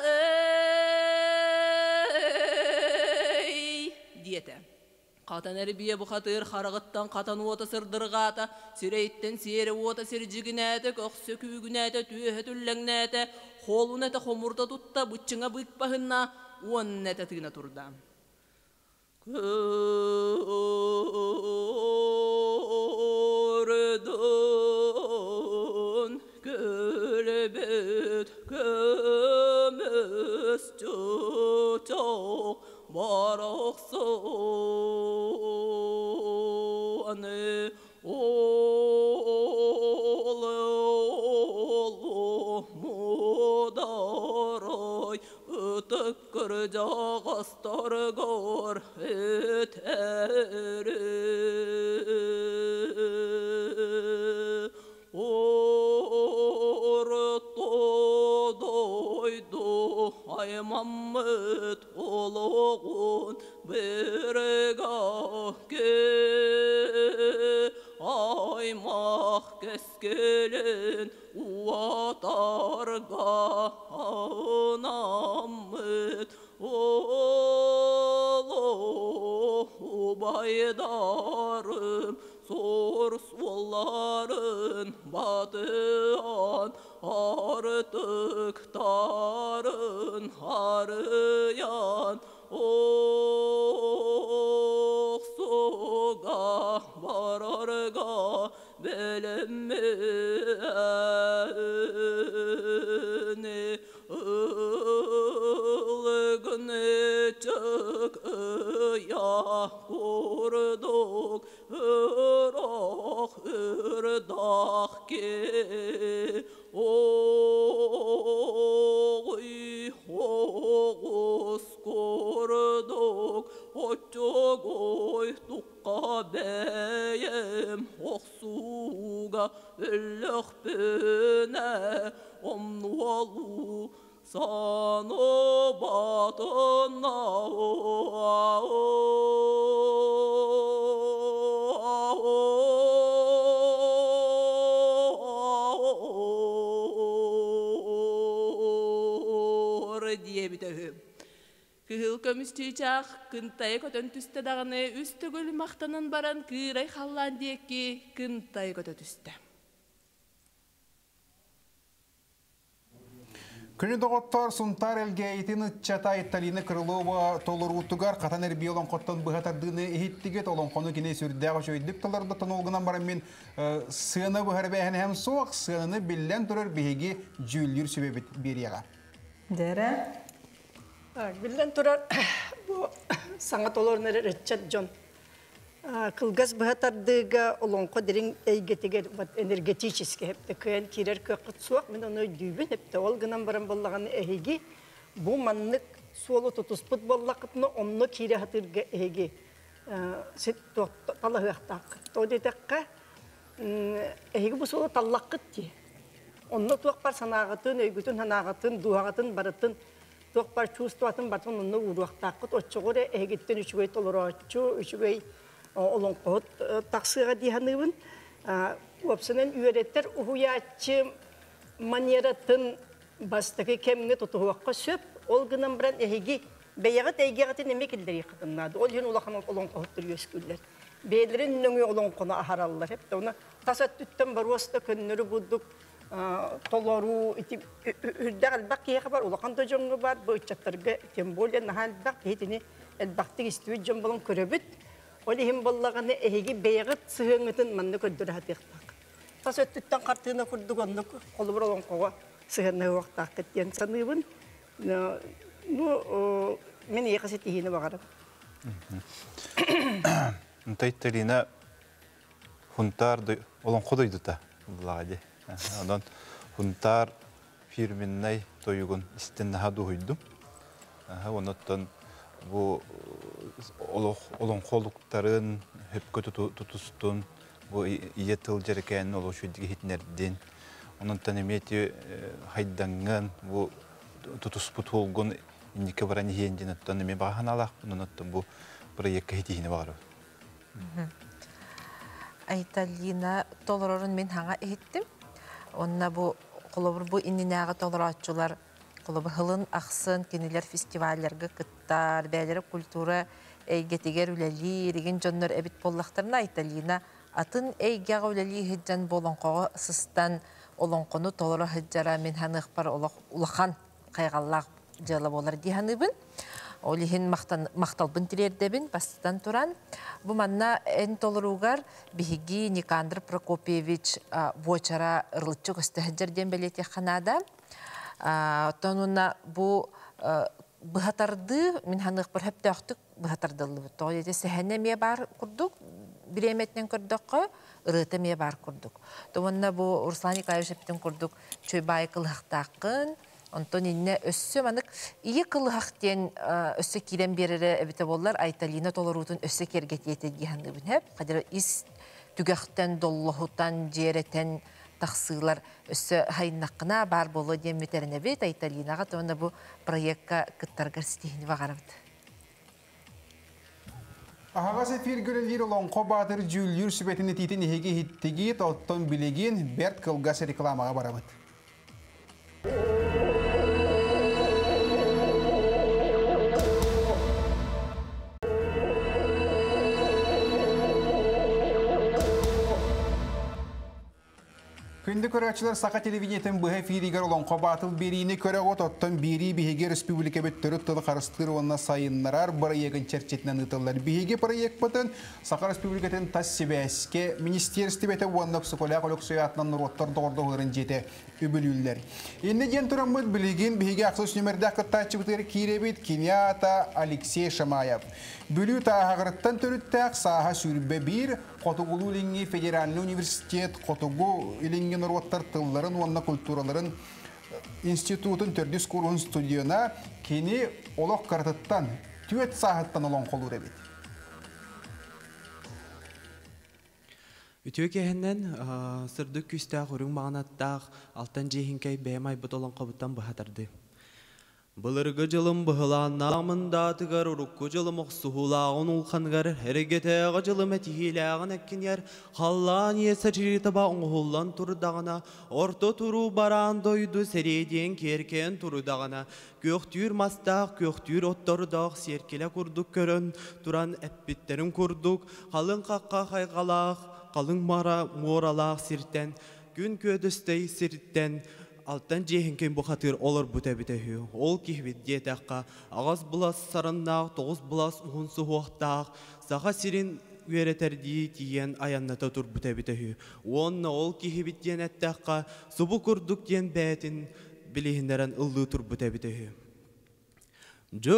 Diyete. Qatan erbiye bu katır xarağıttan qatan ota sırdırğata, sireytten sere ota sirjigünete, qoqsu kügünete, tühetüllengnete, xolunete xomurda tutta bıççına bıkpahınna, uannete tığına turda. Gördün, gölbet, kömüs çoğuk, baraqsane oğlu mudaray ötükkür jağastar gor eteri orto doydu ay Mammet oğlun bergahke aymaq keskelin uatarga anammet oğlu baydarım sor sualların batıan artık tarın arayan oğsuga bararga belemene ılgını çık ya kurduk ırak ırdak ki oğuy oğuz kurduk oçogoy tukka beyem oğsuga ülük büne omnualu sana batına diye bitehim. Kıhıl kömüs çiçak, kıntayı kötön tüste dağını, üstü gül maqtanan baran kıray hallan diyekki, kıntayı kötö tüste. Күні доғыттар сұнтар әлгейетін ұтчатай Талина Крылова толырғыттығар қатан әрбей олон қоттан бұғатардығыны ехеттігет олон қоны кене сүрдіға жойдік таларды тонолғынан барам мен сыны бұғар бәйін әм соқ сыны білден тұрар бейге жүйілдер сөбебет берияға. Дәрі? Білден тұрар бұл саңа толырын әрі рәтчат жон. Кылгас бахатардыга олонко дерин эйгетиге энергетически хепте кыян кирер көккыт суак мен оны дүйбін хепте ол гынан баран боллаган эһиги бу маннык суолу тутуспут боллакытны онно кире хатырга эһиги сет талахтак. Тодетекка эһиги бу сола таллаккыт ди. Онно туакпар санагатын, өйгүтүн ханагатын, дуагатын, баратын, туакпар чувстватын, бартын онно уруактаккыт оччогоре эһигиттен үчүгөй толороччу, үчүгөй олонкот таксыга диханыбын. Опсынан үйреттер уhuячы манератын бастыгы кемге тутуакка сөп, ол гынан бран эһиги бейгат эйгегатын эме килдери кытыннады. Ол ен улахан олонкоттур өскүллер. Бейлерин нөңө олонкона ахараллар хеп. Оны тасат түттен баруаста көннөрү будук толору ити үрдәгәл бакия хабар улахан да жоңгы бар, бу чаттарга тем более нахал бак бетини элбактык истү жон болон көрөбүт. Ол хим боллаганы эһиги бейгат сыгыңытын манны көддөр хатыктак. Тасат түттен картына курдуганны колубур олонкога сыгынны вактак кеткен саныбын. Ну, мен екасы тихине бағарым. Тайттарина хунтар олон қодойды та бұлағады. Одан хунтар фирменнай тойығын істен наға дұғыйдым. Онаттан бұл олон қолықтарын хөпкі тұтыстын, бұл ие тыл жерекәнін олы шүйдігі хитнерден. Онаттан еметі хайданған бұл тұтыспыт олғын индике баран иенден оттан эме бааханалах онуттан бу проектка хитине бар. Айталина толорорун мен хаңа эттим. Онна бу колобур бу иннинага толорачулар колобур хылын аксын кенелер фестивальлерге кыттар, бәлери культура эйгетигер үлели деген жоннор эбит боллактарына Айталина атын эйгега үлели хиджан болонкого сыстан олонкону толоро хиджара мен ханых бар улахан кайгаллак жала болар диханыбын. Олихин макталбын тирердебин бастан туран. Бу манна эн толоругар биһиги Никандр Прокопьевич вочара ырлыччы көстөһөддерден белети ханада. Тонуна бу быхатарды мен ханых бір хөптөктүк быхатардылы. Тоете сехенеме бар курдук, биреметтен көрдөккө ырытеме бар курдук. Тонуна бу Руслан Николаевичтен курдук чөйбай кылыктакын. Онтон инне өссө манык ие кылыхтен өссө кирен берере эбите боллар Айталина толорутун өссө кергетиете диханыбын хеп. Кадыр ис түгөхтен доллохутан жеретен тахсылар өссө хайнаккына бар боло дем метерне бет Айталинага тонда бу проектка кыттаргар стихини багарабыт. Ағағас эфир көрілдер олон қобадыр жүлдер сүбетіні титін ехеге хиттеге тоттон білеген Берт Кылгас рекламаға барабыт. Күнді көрәтшілер сақа телевидениетін бұға фиригер олон қобатыл берейіні көрі ғот оттан бері бігеге республика бөттірі тұлы қарыстыр онына сайынларар бұры егін черчетінен ұтылар. Бігеге проект бұтын сақа республикатын тас себәске министерсті бәті онына психоляқ олық сөйатынан нұроттар доғырды ғырын жеті үбілілер. Енді ден тұрамыд білеген бігеге ақсыз нөмірдәк қыттачы бұтыр Киребет Кинята Алексей Шамаев. Бүлі тағағырыттан түріттәк саға сүрбе бір Қотуғылу іліңі Федеральный университет, Қотуғу іліңі нұруаттар тылларын, онына культураларын институтын төрдіс құрғын студияна кені олық қартыттан, түйет сағыттан олың қолуыр әбет. Үтіе кәхіннен сырды күстәқ үрің мағанаттақ алтан жейхінкәй бәймай бұт олың қабыттан бұхатарды. Былырғы жылым бұғылан намында тығар ұрыққы жылым ұқсуғылағын ұлқанғар әрегетеғі жылым әтихиләғын әккенер қаллан есі жиритіба ұңғылан тұрдағына орты тұру баран дойды сәреден керкен тұрдағына көқтүр мастақ көқтүр оттордақ серкелі күрдік көрін тұран әппеттерін күрдік қалың қаққа қайғалақ қалың мара моралақ сирттен күн көдістей сирттен Алтан жейхінкен бұқатыр олар бүті-бүті Ол кехбет детаққа ағаз бұлас сарыннақ, тоғыз бұлас ұғынсы уақтақ, саға сирен өретерді тиен аянната тұр бүті-бүті Онна ол кехбет ден әттаққа сұбы күрдік ден бәтін білігіндерін ұлды тұр бүті-бүті Жо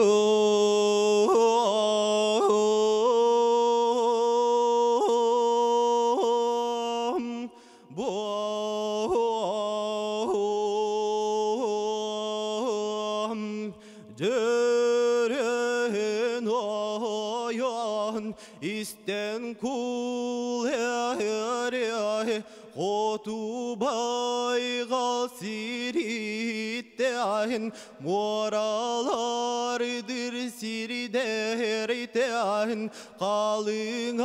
Deren noyon isten kul her Otu baygal siritten moralardır sirderten kalın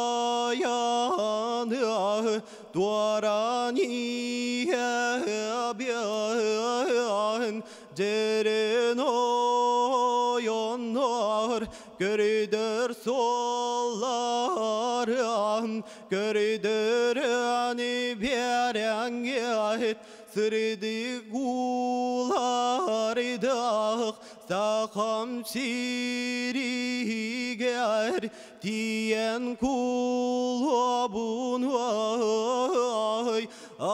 ayağını duaraniye biyan ceren oyonlar gördür sollarım gördür ani berengiyet sırdı gulardak sakam siriger diyen kulabun vay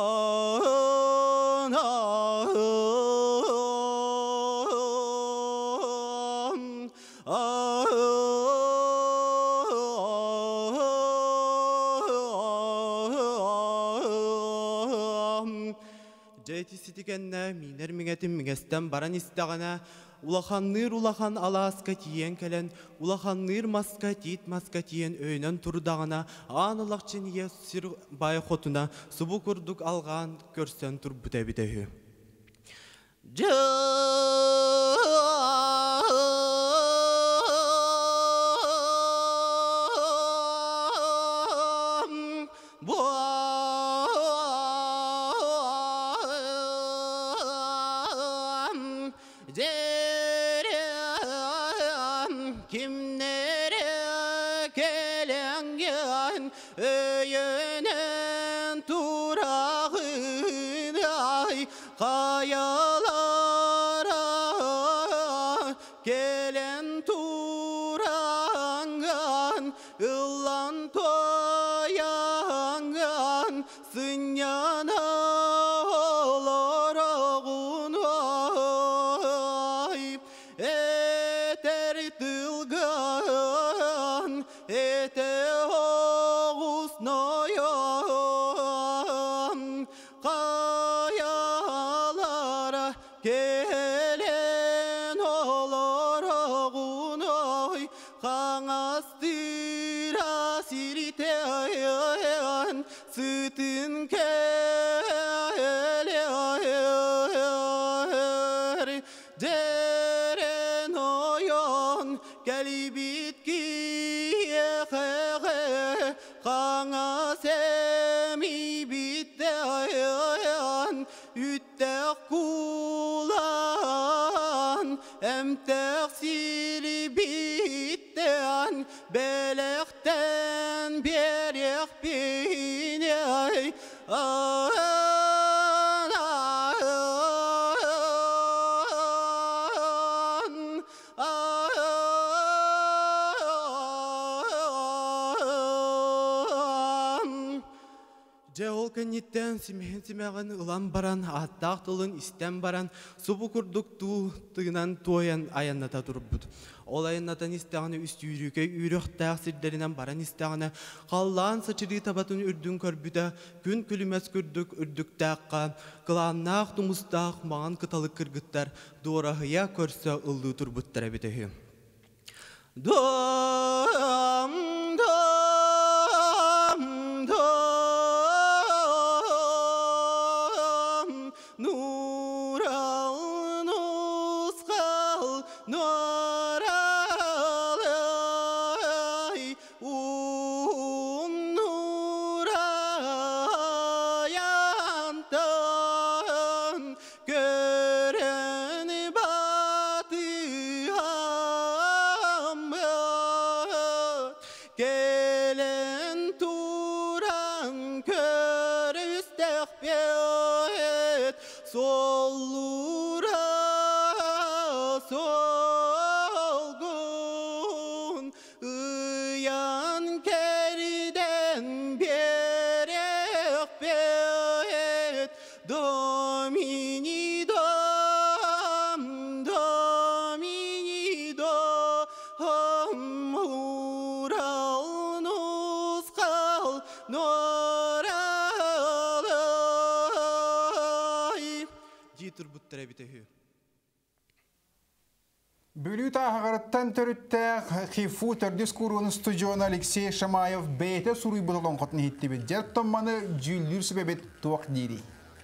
Ситигенне минер миңетим миңестен баран истагана улаханныр улахан аласка тиен келен улаханныр маска тит маска тиен өйнөн турдагана анылакчын е сир бай хотуна субу курдук алган көрсен тур бүтебитеһи Кеннеттен симеген симеген ылан баран, аттақ тылын истен баран, субу курдук ту тыгынан туоян аянната турбут. Ол аяннатан истеганы үст үйрüке үйрөктәк сирдеринен баран истеганы қаллан сычыры табатын үрдүн көрбүдө күн күлүмес күрдүк үрдүктәкка, кыланнақ тумустақ маған кыталык кыргыттар дорахыя көрсө ыллы турбуттар битеһи. Дом дом дом Бөлү тағырытта Оттан төрүттәк хифу төрдүс куруны студион Алексей Шамаев бейте суруй бұтылын қотын хиттебет. Жәрттон маны жүллүр себебет туақ дейри.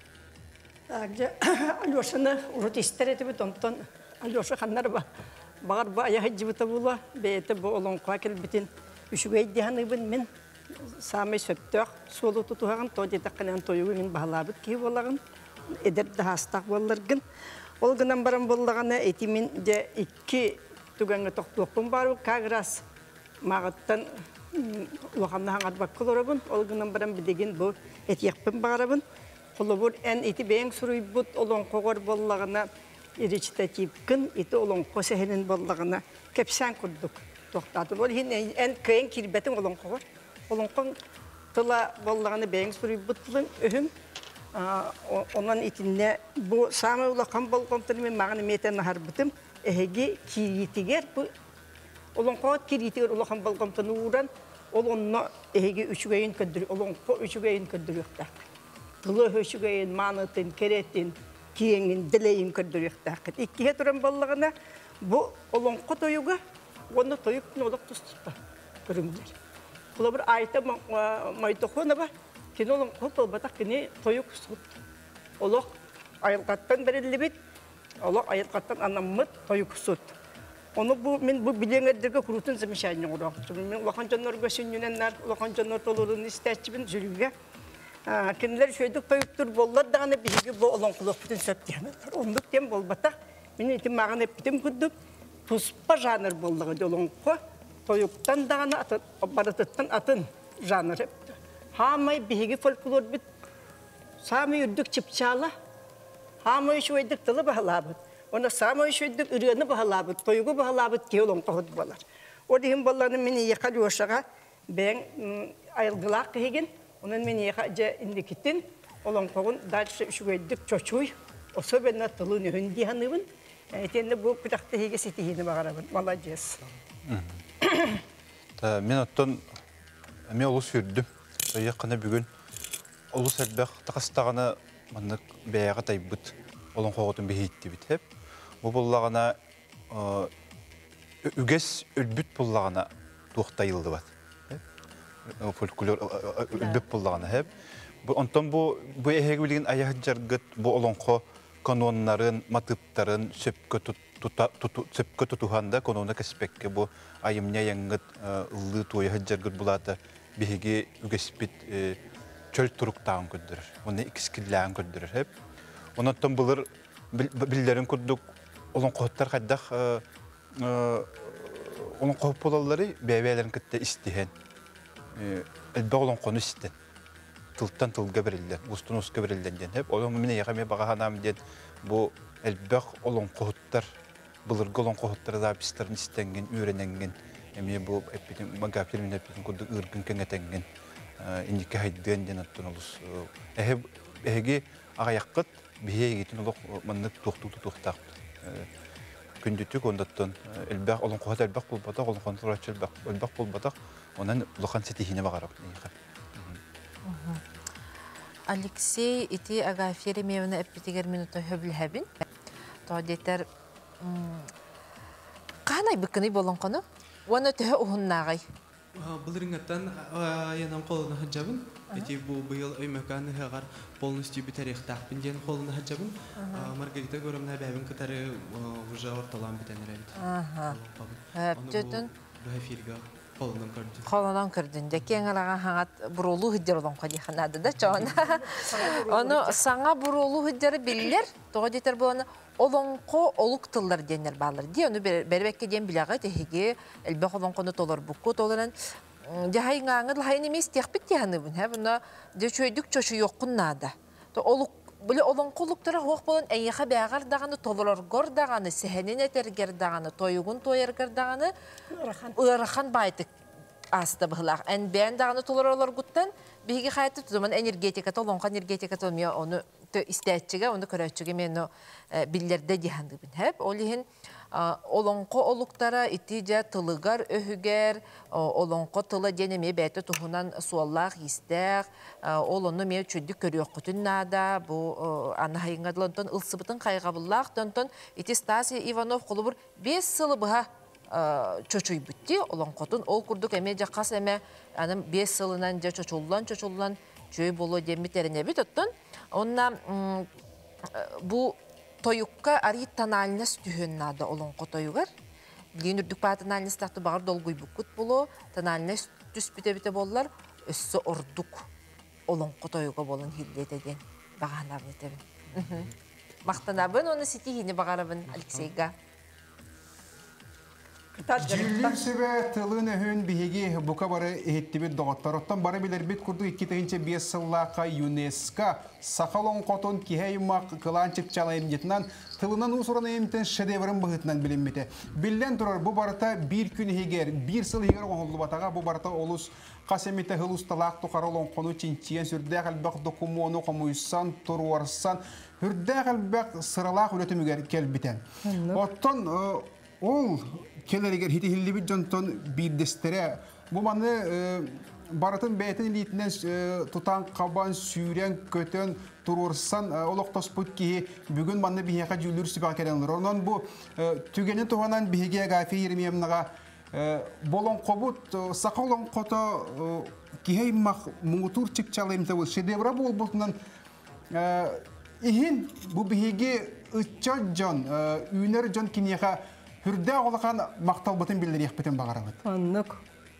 Алешаны урут истер етебет, онтон Алеша ханнар ба. Бағар ба аяғы жібіті бұла, бейте бұл олонқуа келбетін. Үшігі дейханыбын мен самай сөптөк солу тутуган то жетакканан тоюгу мен баалабыт ки болагын эдер дастак болларгын ол гынан барам боллагана эти мен де икки туганга токтуокпун бару каграс магыттан лохамна хангат бакколоробун ол гынан барам бидеген бу этиякпын барабын колобур эн эти бең суруйбут олон когор боллагана иричтатипкын эти олон косехенин боллагана кепсан курдук токтату бол хин эн кең кирбетин олон когор Олонқон тұла болағаны бәйін сүрі бұттылын өхім. Онан итінне бұл самы ұлақан болғантын мен мағаны метен нахар бұтым. Әхеге киретігер бұл олонқоғат киретігер ұлақан болғантын ұғыран ол онына әхеге үшігейін көддірі, олонқо үшігейін көддірі өқтақ. Тұлы үшігейін, манытын, керетін, киеңін, ділейін көддірі өқтақ. Иккеге тұран болағына бұл олонқо тойуға оны тойуқтың олық тұстықта көріңдер. Бұл бір айта майтоқуына ба, кен олың қол батақ кені тойық сұғыт. Олық айылғаттан бәрелі бет, олық айылғаттан анаммыт тойық сұғыт. Оны мен бұл білеңердерге құрутын зімішайын ұрақ. Мен ұлақан жанларға сүйіненлер, ұлақан жанлар толырын істәтшібін жүріге. Кенілер шөйдік тойықтыр боллар дағаны бігі бұл олың құлық бүтін сөптен. Ондық тем бол батақ. Мен етім маған әптім күдіп, тұспа жаныр болдығы олың қо. Toyuktan dağına atın, baratıttan atın janr hep. Hamay bihigi folklor bit. Sami yurduk çıpçala. Hamay şu edip tılı bahalabıt. Ona sami şu edip ürünü bahalabıt. Toyugu bahalabıt ki olun kahut balar. O dihim ballarının meni yakal yoşağa. Ben ayılgılak hegin. Onun meni yakaca indikitin. Olun kahun dalşı şu edip çoçuy. O söbenle tılı nühündi hanıvın. Etende bu kırakta hegi sitihini bağırabın. Malacağız. Мен оттон мен олус үрдім. Яқына бүгін олус әлбәқ тақастағына маннық бәяға тайбыт олон қоғытын бейітті бит хеп. Бұл боллағына үгес үлбіт боллағына туқтайылды бат. Фольклор үлбіт боллағына хеп. Онтон бұл әйегі білген аяғын жарғыт бұл олон қо канонларын, матыптарын сөпкө тұтуғанда конуына кәспекке бұл айымня яңғыт ұлы туайы хаджарғыт бұлаты бігеге үгеспет чөл тұруқтағын көддірір. Оны икіскілләғын көддірір. Онаттан бұлыр білдерін көддік олон қоғыттар қайдақ олон қоғып болалары бәйбәлерін күтті істеген. Әлбә олон қоны істен. Тылттан тылға берілден, ұстын ұсқа берілден. Олон мені яғаме бағағанам ден бұл әлбәқ олон қоғыттар Бұлырғы олон қоғыттары да пистарын істенген, үйрененген, әме бұл мағаптер әпетін күрді үргін кәңетенген, индеке хайдыған ден аттын олыс. Әхеге ағаяққыт бейе егетін олық мұннық туқтуқты туқтақты. Күндетік ондаттан әлбәқ, олон қоғыт әлбәқ бұл батақ, олон қоғыт ұрачы әлбәқ бұл батақ, онан ұлыған сетихіне бағарап. Алексей, ити ағафері мевіні әппетігер минуты хөбіл әбін. Тоғдеттер қанай бүкіні болын қаны? Оны түхі ұғыннағай? Бұлырыңаттан янам қолына хаджабын. Эти бұл бұйыл өймәканы ғағар полностью бір тарихтақпын ден қолына хаджабын. Маргарита көрімна бәбін кітары ұжа орталан бітәнер әбін. Бұға қолынан көрдін. Қолынан көрдін. Кен алаған хаңат бұролу хүддер олон қади қанады да чоғына. Оны саңа бұролу хүддері білілер. Тоға детер боланы олонқо олық тыллар денер балыр. Де, оны бәрбәкке ден біліға тәхеге әлбәқ олонқоны толар бұққы толаран. Дехай ғаңыр лайын емес текпік дегені бұн. Бұна де чөйдік чөші йоққыннады. Бұлы олонқолықтары хоқ болын әйеға бәғар дағаны, толылар ғор дағаны, сәхенен әтергер дағаны, тойығын тойергер дағаны, ұрақан байтық асты бұғылақ. Ән бән дағаны толылар олар ғыттан, бейге қайтып тұзымын энергетика, толонқа энергетика толмия оны істәтчіге, оны көрәтчіге мен білдерді дегенді бін. Олығын олонқо олықтара итиже тылыгар өһүгер, олонқо тылы денеме бәті тұхынан суаллақ истәқ, олоны ме чөдді көріоқ күтін нада, бұл аны хайыңадылантон ылсыбытын қайғабыллақ, тонтон ити Стасия Иванов қолы бұр бес сылы бұға çöçüy bitti olan kotun ol kurduk eme jakas eme anım beş sılından ja çöçullan çöçullan çöy bolu demi terine bit ottun. Onna bu toyukka ari tanalnes tühünnada olan kotoyugar. Linürdük pa tanalnes tahtı bağır dolguy bukut bulu tanalnes tüs bite bite bollar össü orduk olan kotoyuga bolun hillete den bağanar netebin. Maqtanabın onu sitihini bağarabın Alexeyga. Jüllüm sebe tılın öhün bihegi buka barı ehittibit doğattarottan barı bilir bit kurdu iki tığınca bir sıllaka UNESCO sakalon koton kiheymak kılançık çalayım jetnan tılından usuran emten şedevrın bıhıtnan bilinmite. Billen durur bu barıta bir gün heger, bir sıl heger oğullu batağa bu barıta olus kasemite hılus talak tukarolon konu çinçiyen sürdek albak dokumonu komuysan turvarsan hürdek albak sıralak üretimüger kelbiten. Otton ol keleriger hiti hilli bir jonton bir destere bu manı baratın beytin litinden tutan kaban süren kötön turursan oloktos put ki bugün manı bir heka jülür sipa kerenler ondan bu tügenin tuhanan bir hege gafi yirmiyem naga bolon kobut sakalon kota ki mak mutur çık çalayım tavul şedevra bol botundan ihin bu bir hege ıçan jon üner jon kiniyaka hürde olakan maktal batın bildiriyek biten bağırabat. Anlık.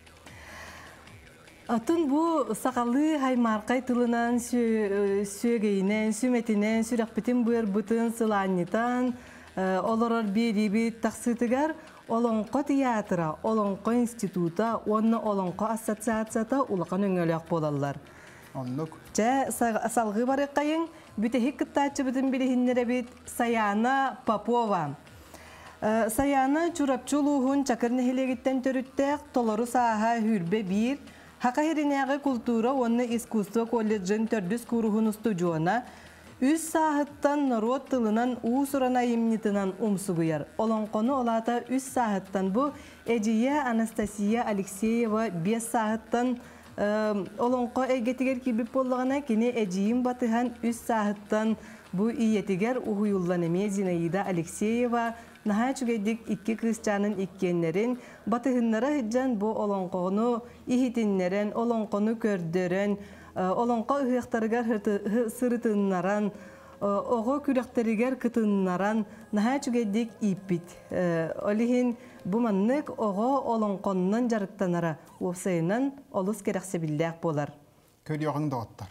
Atın bu sakallı haymarkay tılınan sögeyinen, sümetinen, sürek biten buyur bıtın sılanyitan, oloror bir bir taksıtıgar, olonko tiyatra, olonko instituta, onna olonko assotsiatsiyata ulakan öngölek bolallar. Anlık. Ce salgı barıkkayın, bütehik kıttaçı bıtın bilihinlere bit Sayana Popova. Sayana çurapçuluğun çakırını hilegitten törüttek toloru saha hürbe bir, haka herinəği kultura onu iskustvo kollejin tördüs kuruhun ustucuğuna, üç sahattan narot tılınan uğusurana imnitinan umsuguyar. Olan konu olata üç sahattan bu Eciye Anastasia Alexeyeva beş sahattan olan ko egetiger gibi bollağına kini Eciyin batıhan üç sahattan bu iyetiger uhuyullan eme Zinaida Alexeyeva naha çügedik iki kızcanın ikkenlerin batıhınlara hıccan bu olonqonu ihitinlerin olonqonu kördüren olonqo ıhıqtarıgar sırıtınlaran oğu kürekteriger kıtınlaran naha çügedik ipit olihin bu manlık oğu olonqonundan jarıktanara ofsayınan olus kerekse billak bolar. Köylüğün doğattar.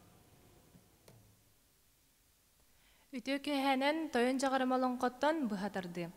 Ütü köhenen toyun çağırmalın qottan bıhatırdı.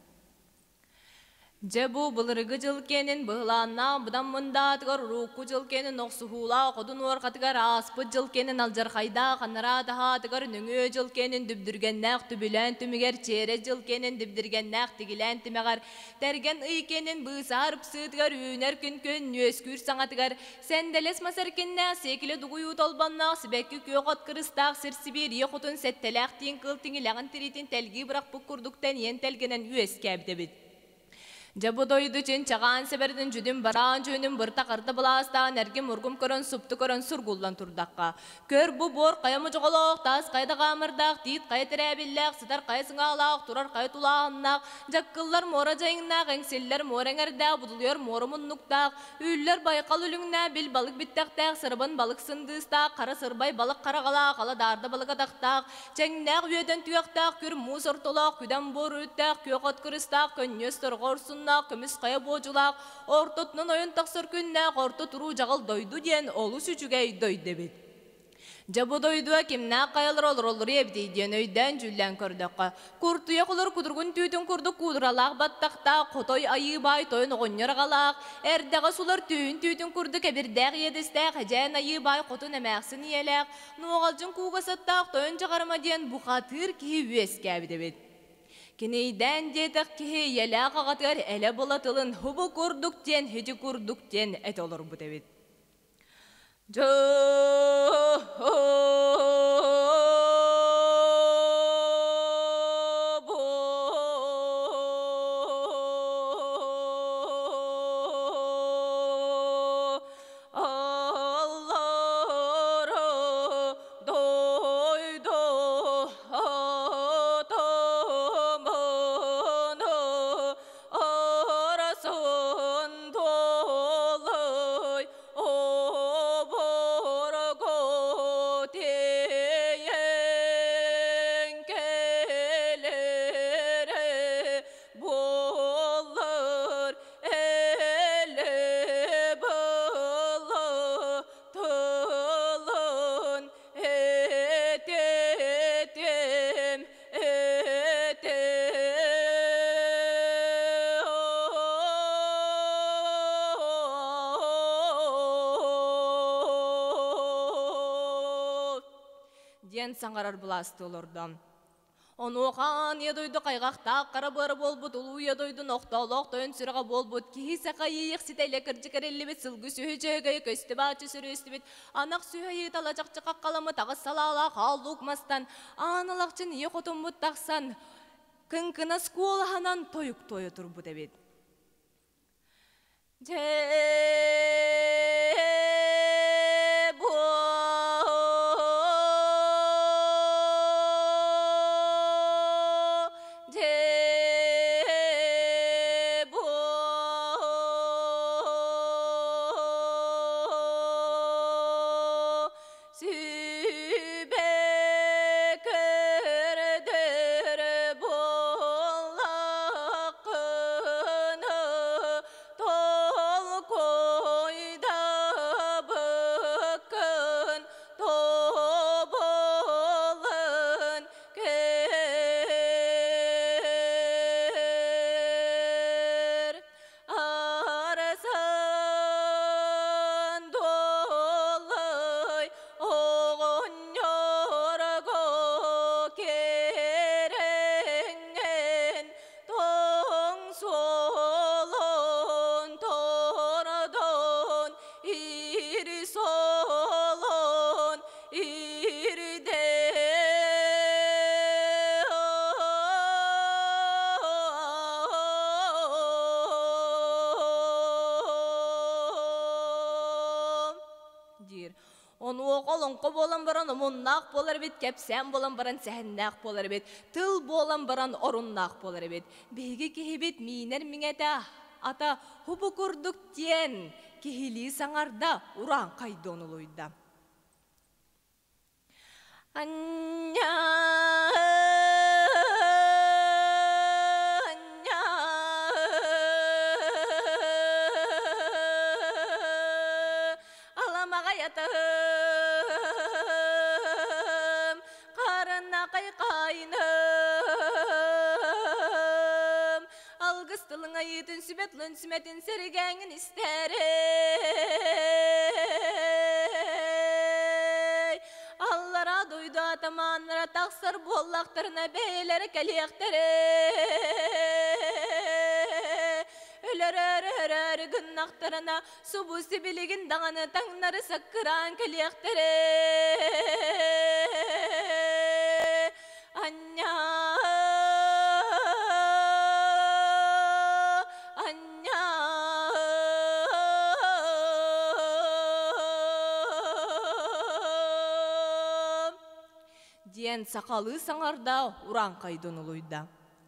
Жебу былырыгы жылкенин быылаанна бұдан мұндатығар руку жылкенин оқсуғула қодын орқатығар аспыт жылкенин алжарқайда қанара тағатығар нүңі жылкенин дүбдіргеннәқ түбілән түмігер чере жылкенин дүбдіргеннәқ тігілән түмеғар тәрген ұйкенин бұсарып сытығар үйнер күн-күн өскүр саңатығар сәнделес масаркеннәқ секілі дуғую толбаннақ сібәккі көқот кырыстақ сір-сибир еқұтын сәттеләқ тиін қылтыңы ләғын тіретін тәлгі бұрақ бұқ күрдіктен ен тәлгенен үйес кәбді Жабу дойду чен чаған себерден жүдім баран жөнім бұрта қарды бұластан әргім ұргым көрін сұпты көрін сұргулдан тұрдаққа. Көр бұ бор қайымы жоғалақ, тас қайда қамырдақ, дейт қай тірәбілләқ, сытар қай сыңалақ, тұрар қай тұлағыннақ, жаққылар мора жайыңнақ, әңселлер мореңердәқ, бұдылыр моры мұннуқтақ, үйлер байқал үліңнә біл балық біттәқтәқ, сырбын балық сындыстақ, қара сырбай балық қарағалақ, ала дарды балық атақтақ, чәңнәқ үйеден tuyақтақ, көр мұсыр толақ, күден бор өттәқ, көқат кырыстақ, көннес тұрғырсын көміс қая божулақ, ортотнын ойын тақсыр күнне qortu тұру жағыл дойду ден олу сүчігей дойды бет. Жабу дойдуа кемна қайылыр олыр олыр ебді ден өйден жүллән көрдіққа. Күртуя құлыр күдіргін түйдің күрді күдіралақ баттақта, қотой айы бай тойын оғынер қалақ. Әрдіға сулар түйін түйдің күрді кәбірдәқ едістәқ, жән айы бай қотын әмәқсін еләқ. Нуғалжын куғасаттақ тойын жағарма ден бұқатыр ки өз кәбді бет. Кинейден дедік ке елі қағатығар әлі болатылын хұбы көрдіктен, хеті көрдіктен әт олар бұд әбет. Жо диен саңарар буласты олордон. Онуған едойды қайғақтақ қара бары болбут, улу едойды ноқталақ тойын сүріға болбут, кейсі қайық сітәйлі кіржі кәрелі бет, сылғы сүйі жөйгөй көсті бачы сүрі өсті бет, анақ сүйі талачақчы қаққаламы тағы салала қалдук мастан, аналақчын е қотын бұт тақсан, кын-кына сколаханан тойық тойы тұр бұд әбет. Onu oğolonqo bolan baran omunnaq bolar bit, kepsen bolan baran səhennaq bolar bit, tıl bolan baran orunnaq bolar bit. Begi kihibit miner mingete ata hubu kurduk diyen kihili sangarda uran kaydonuluyda. Anya Ayıtın sübetlün sümetin serigengin isterey. Allara duydu atamanlara taksır bollaklarına beyleri kaliyakterey. Öler örer örer günnaklarına subu sibiligin dağını tanları sakıran kaliyakterey. Anya диен сақалы саңарда уран кайдонулуйда.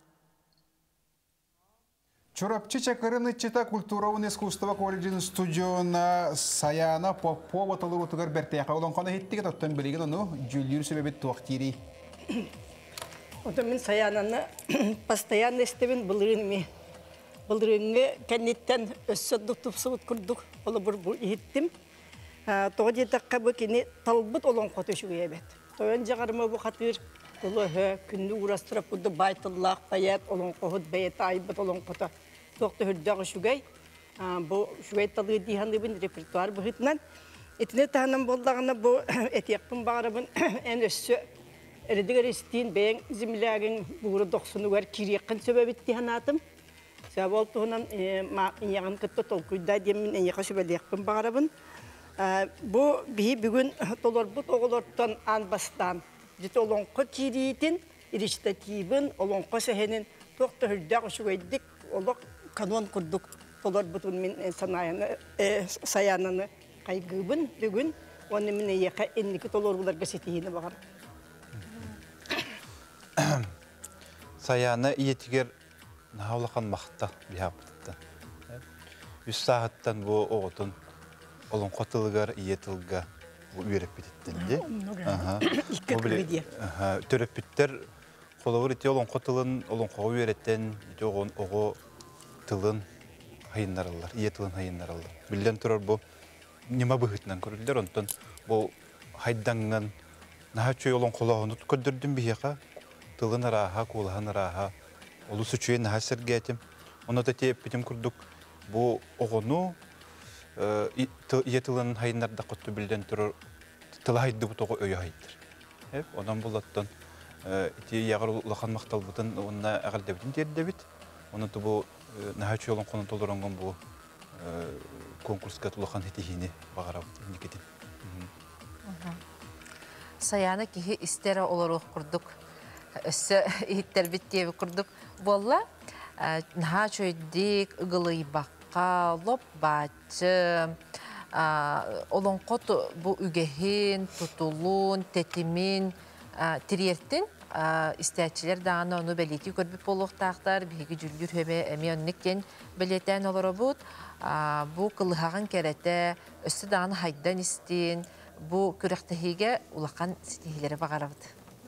Чурапчи чакырыны чита культуровын искусство колледжин студиона Саяна Попова толы утугар бертеяқа олон қана хеттіге тоттан білеген оны жүлдер сөбебет туақтири. Ода мен Саянаны постоянно істебен бұлырынме. Бұлырынме кәнеттен өссөддік тұпсығыт күрдік. Олы бір еттім. Тоғы жетаққа бұл кені талбыт олон қоты шүге бет. Тоян жағарыма бұл қатыр ұлы күнді ұрастырап бұды байтыллақ, баят, олың қоғыт, баят, айбыт, олың қота. Тоқты хүрдағы шүгай. Бұл шүгай талығы дейханды бін репертуар бұғытынан. Етіне тағынан болдағына бұл әтеқпін бағарабын ән өссі әрідігер істейін бәйін землягын бұғыры доқсынуғар кирекін сөбәбет дейханатым. Сөбі ол тұғынан яғын күтті толқүйда демін әнеқа сөбәлеқпін бағарабын. Бұл бейі бүгін толар бұт оғылырттан анбастан. Жеті олонқы кирейтін, ирештативін, олонқы сәхенін тоқты хүрдіғі шүгейдік, олық канон күрдік. Толар бұтын мен саянаны қайгыбын бүгін, оны мен еқа әннікі толарғыларға сетейіні бағар. Саяны иетігер нағылақан мақта бейхабытты. Үс сағыттан бұл оғытын Олон қотылығар, иетілға үйеріп бететтенде. Икі күбеде. Төріп біттер, қолауыр еті олон қотылын, олон қоғы үйереттен, оғы тылын хайыннаралар, иетілін хайыннаралар. Білден тұрар бұл нема бұғытынан көрілдер, онтан бұл хайдаңнан, наға чөй олон қолағыны көдірдің бейеқа, тылын араға, қолағын араға, олы сүчөй наға сәрге әтім. Оны да тейіп бітім күрдік, бұл оғыну, Иетілін хайынларда қотты білден тұрыр, тылы хайды бұтығы өйі хайдыр. Hep ondan bulаттın. İti yağır ulakan maqtalbıtın onunla ağaldebidin derdebit. Onu da bu nahaç yolun konu toldurangan bu konkurska ulakan hitihini bağırab indiketin. Sayana kihi istere olarak kurduk. Össe ihitler bittiye kurduk. Valla nahaç öydük, ıgılıyı bakka, lop bacı, olan kotu bu ügehin, tutulun, tetimin, tiriyertin istəyçilər dağına onu belirti görüp boluq tağlar, bir cüldür höbe emiyonnikken belirten olur bu. Bu kılığağın kerete, östü dağını haydan isteyin, bu kürektehige ulaqan sitihilere bağırabıdı.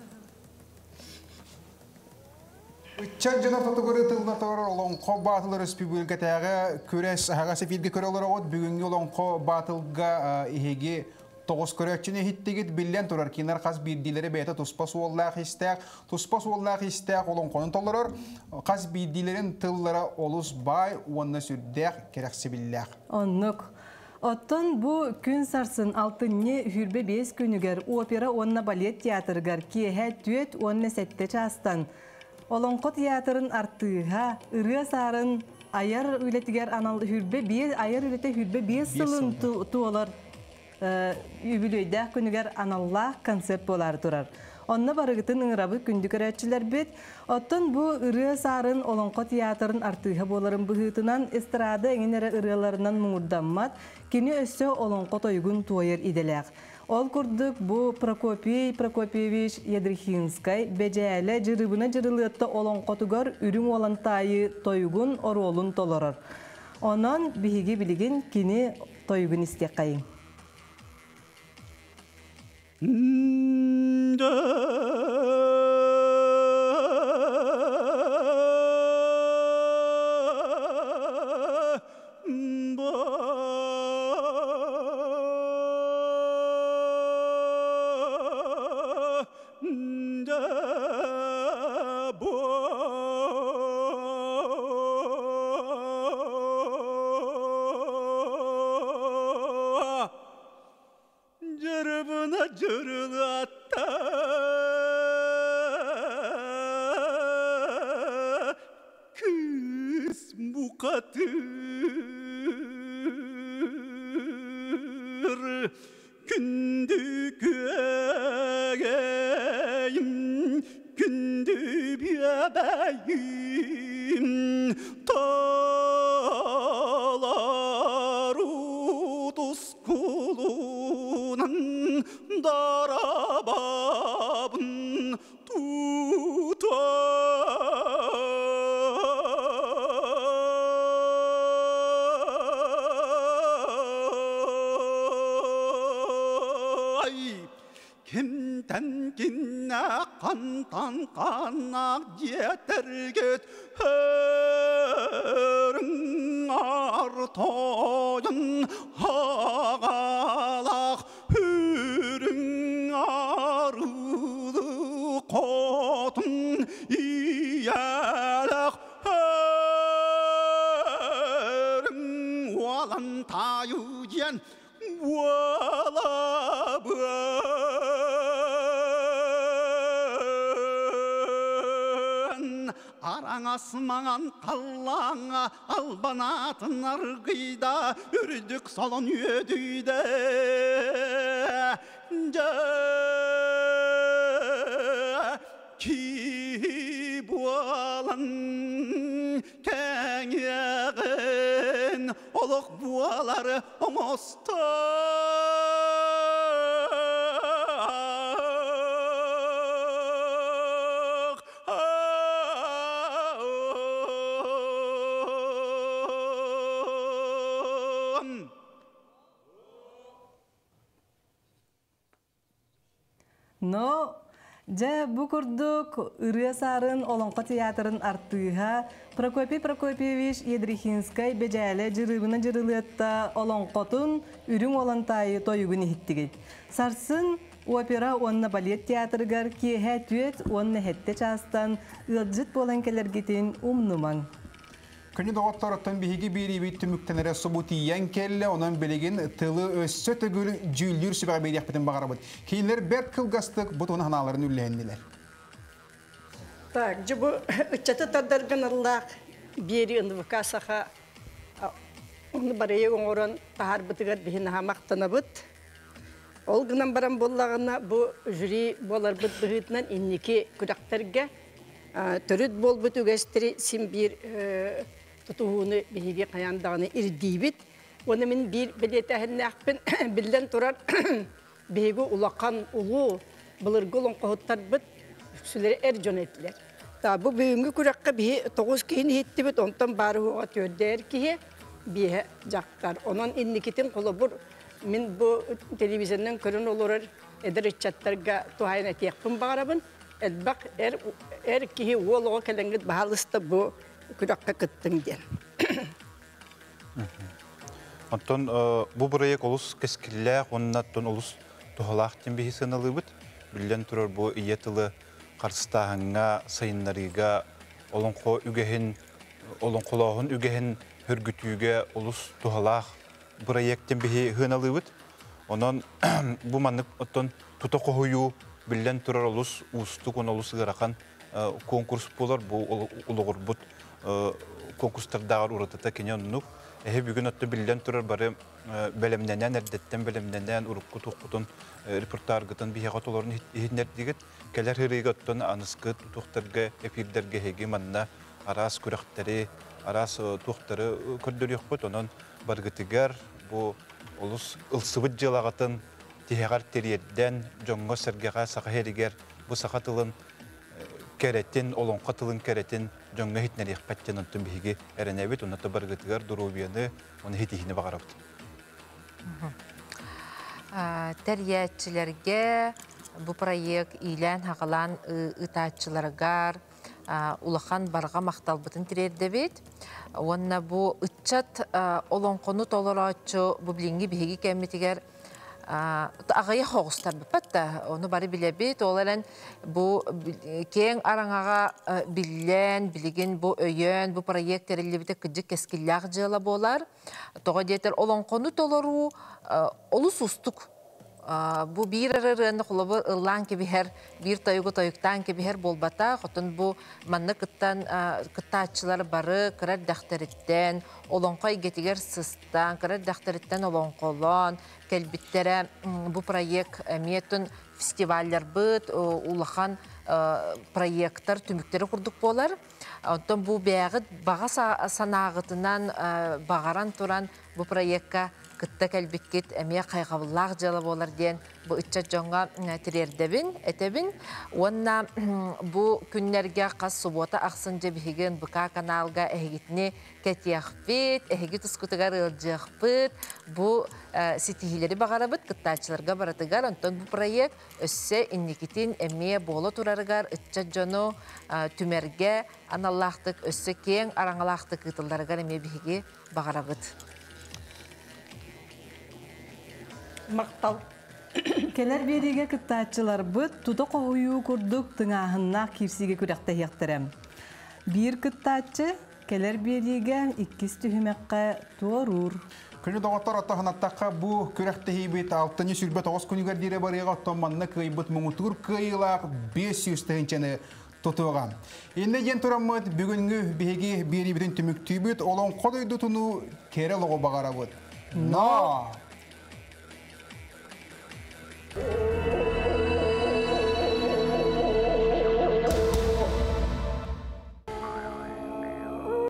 Uçan jana fotoğrafı tılına doğru olan ko batılı respublikataya küres haga sefilge köre olarak bugünkü olan ko batılga ihegi toğuz körekçine hittigit billen turar kinar kas bildileri beyta tuspas vallahi istek tuspas vallahi istek olan konun tollar kas bildilerin tıllara olus bay wanna sürdek kerekse billah. Onluk. Otton bu gün sarsın altınne hürbe beş günüger opera onna balet teatrgar ki het düet onna sette çastan. Olonko teatrın arttığa ırıya sarın ayar ületiger anal hürbe bir ayar ülete hürbe bir sılın tuolar übülüyde günüger anallah konsept bolar durar. Onna barıgıtın ıngırabı gündük öğretçiler bit. Otton bu ırıya sarın olonko teatrın arttığa boların bıhıtınan estrada enginere ırıyalarından muğurdanmat kini össe olonko toygun tuayır idelek. Ol kurduk bu Prokopy Prokopyevich Yedrixinskay becele jırыбына jırılıqta olan qotugar ürün olan tayı toygun orolun tolorar. Onan bihigi biligin kini toygun istek kayın. Kantan kanak yeterget hörün artoyun ağalak hürün arılı kotun iyalak hörün olan tayuyen valabı Asmağan kallana albanatın argıyda ürdük salon yüdüyde ki bu alan kenyağın oluk buaları omosta No, ja bu kurduk ırıya sarın olonko teatrın arttığa Prokopy Prokopyevich Yedrixinskay becele jırыбына jırılıqta olonkotun ürün olan tayı toyugun hittigit. Sarsın opera onna balet teatrgar ki het düet onna hette çastan ılcıt bolan kelergitin umnuman. Күні доғаттарыттан бігі бері бейті мүктенері сұбутиян келі, онан білеген тылы өссі түгіл жүйілдер сүбәға бейді әқпетін бағара бұд. Кейінлер бәр кылғастық бұд оны ханаларын үлләйінділер. Так, жібі үтчәті тардарған Аллах бері ұндывықа сақа оны барайы оңырын тағар бұтығар бейін хамақтана бұд. Ол ғынан баран болағына бұл жүрі болар бұд бұғытынан иннеке күдақтарға түріт бол бұд үгәстері сен бір тұтуғыны бейге қаяндағыны ирдейбіт. Оны мен бір білеті әхінне ақпен білден тұрар бейгі ұлақан ұлу бұлырғы олың қоғыттар бұд сүлері әр жон етілер. Бұл бүйінгі күраққа бей тоғыз кейін етті бұд, онтан бары оға түрдер кейі бейі жақтар. Онын иннекетін қолы бұр. Мен бұл телевизионнан көрін олырыр әдір үтчаттарға туғайын әтеқпін бағарабын. Әлбақ әр кейі олыға кәлінгіт бағалысты бұл күраққа күттің ден. Онтон бұл бұрайық олыс кәскілләқ, оннаттон олыс тұғалақ тен бейі сынылы бұд. Білден тұрар бұл иетілі қарыстағыңа, сайынларыға, олың қо үгехін, олың қолағын үгехін хүргітүйге олыс тұғалақ бұрайықтен бейі ғыналы бұд. Онан бұл манық оттон тұта қоғыю білден тұрар олыс ұстық, он олыс ғыраққан конкурс болар, бұл ұлығыр бұд конкурстардағар ұрытыта кенен ұнық. Әхе бүгін отты білден тұрар бары бәлемненен, әрдеттен бәлемненен ұрыққы тұққытын репортарғытын бейхат оларын ехінер дегет. Кәлер хырыйғы оттын анысқы тұқтарға, эфирдерге хеге манна арас күрақтары, арас тұқтары көрдір еқпыт. Онын барғытығар бұл олыс ылсыбыт жылағатын тихеғар терерден жоңға сәргеға сақа херігер бұл сақатылын кәреттен, олың қатылын кәреттен жоңға хитнер еқпәттен ұнтын бейге әрінәбет, онаты барғытығар дұрубияны, оны хитихіне бағарабыд. Тәриятчілерге бұл проект илән хағалан ұтатчыларғар улахан барға мақталбытын тірерді бет. Онна бұл ұтчат олың қону толыратчы бұл білінгі бейге кәмметігер ағайы хоғыстар бұппатта, оны бары біле бет. Оларан бұл кең араңаға білен, білеген бұл өйен, бұл проект әрелі біті күджі кәскілләғ жылы болар. Тоға дейтер олың қону толыру олы сұстық. Бұл бір арырыны құлыбы ұлан кебігер, бір тойғы тойықтан кебігер болбата, құтын бұл манны күттатчылар бары кірер дәқтәріттен, олонқой гетігер сыстан, кірер дәқтәріттен олонқолон, кәлбіттері бұл проект әметін фестивальдар бұд, ұлақан проекттар, түміктері құрдық болар. Онтан бұл бәғыт баға санағытынан бағаран тұран бұл проектқа кытта кәлбеккет әме қайғабыллақ жалы болар ден бұл үтчат жоңға тірердебін, әтебін. Онна бұл күннерге қас субота ақсын жебіген бұқа каналға әйгетіне кәтияқпет, әйгет ұскутығар ұлжақпет. Бұл сетихилері бағарабыд, кыттачыларға баратығар. Онтан бұл проект өссе иннекетін әме болы тұрарығар үтчат жону түмерге аналлақтық, өссе кең араңалақтық ұтылдарығар әме біге бағарабыд. Мақтал. Келер береге кыттатчылар бұд, тұты қоғыю күрдік тыңағынна кирсиге күрәқті еқтірім. Бір кыттатчы келер береге иккіз түхімеққа туарур. Күні доғаттар аттағынаттаққа бұл күрәқті хейбет алтыны сүрбет оғыз күнігер дере барыға оттаманны күйбіт мұңытығыр күйілақ бес жүз тәйінчені тұтуға. Енді ен тұрамыд бүгінгі бейге бері бітін түміктүйбіт, олың қодойды тұну кері лоғы бағара бұд. На!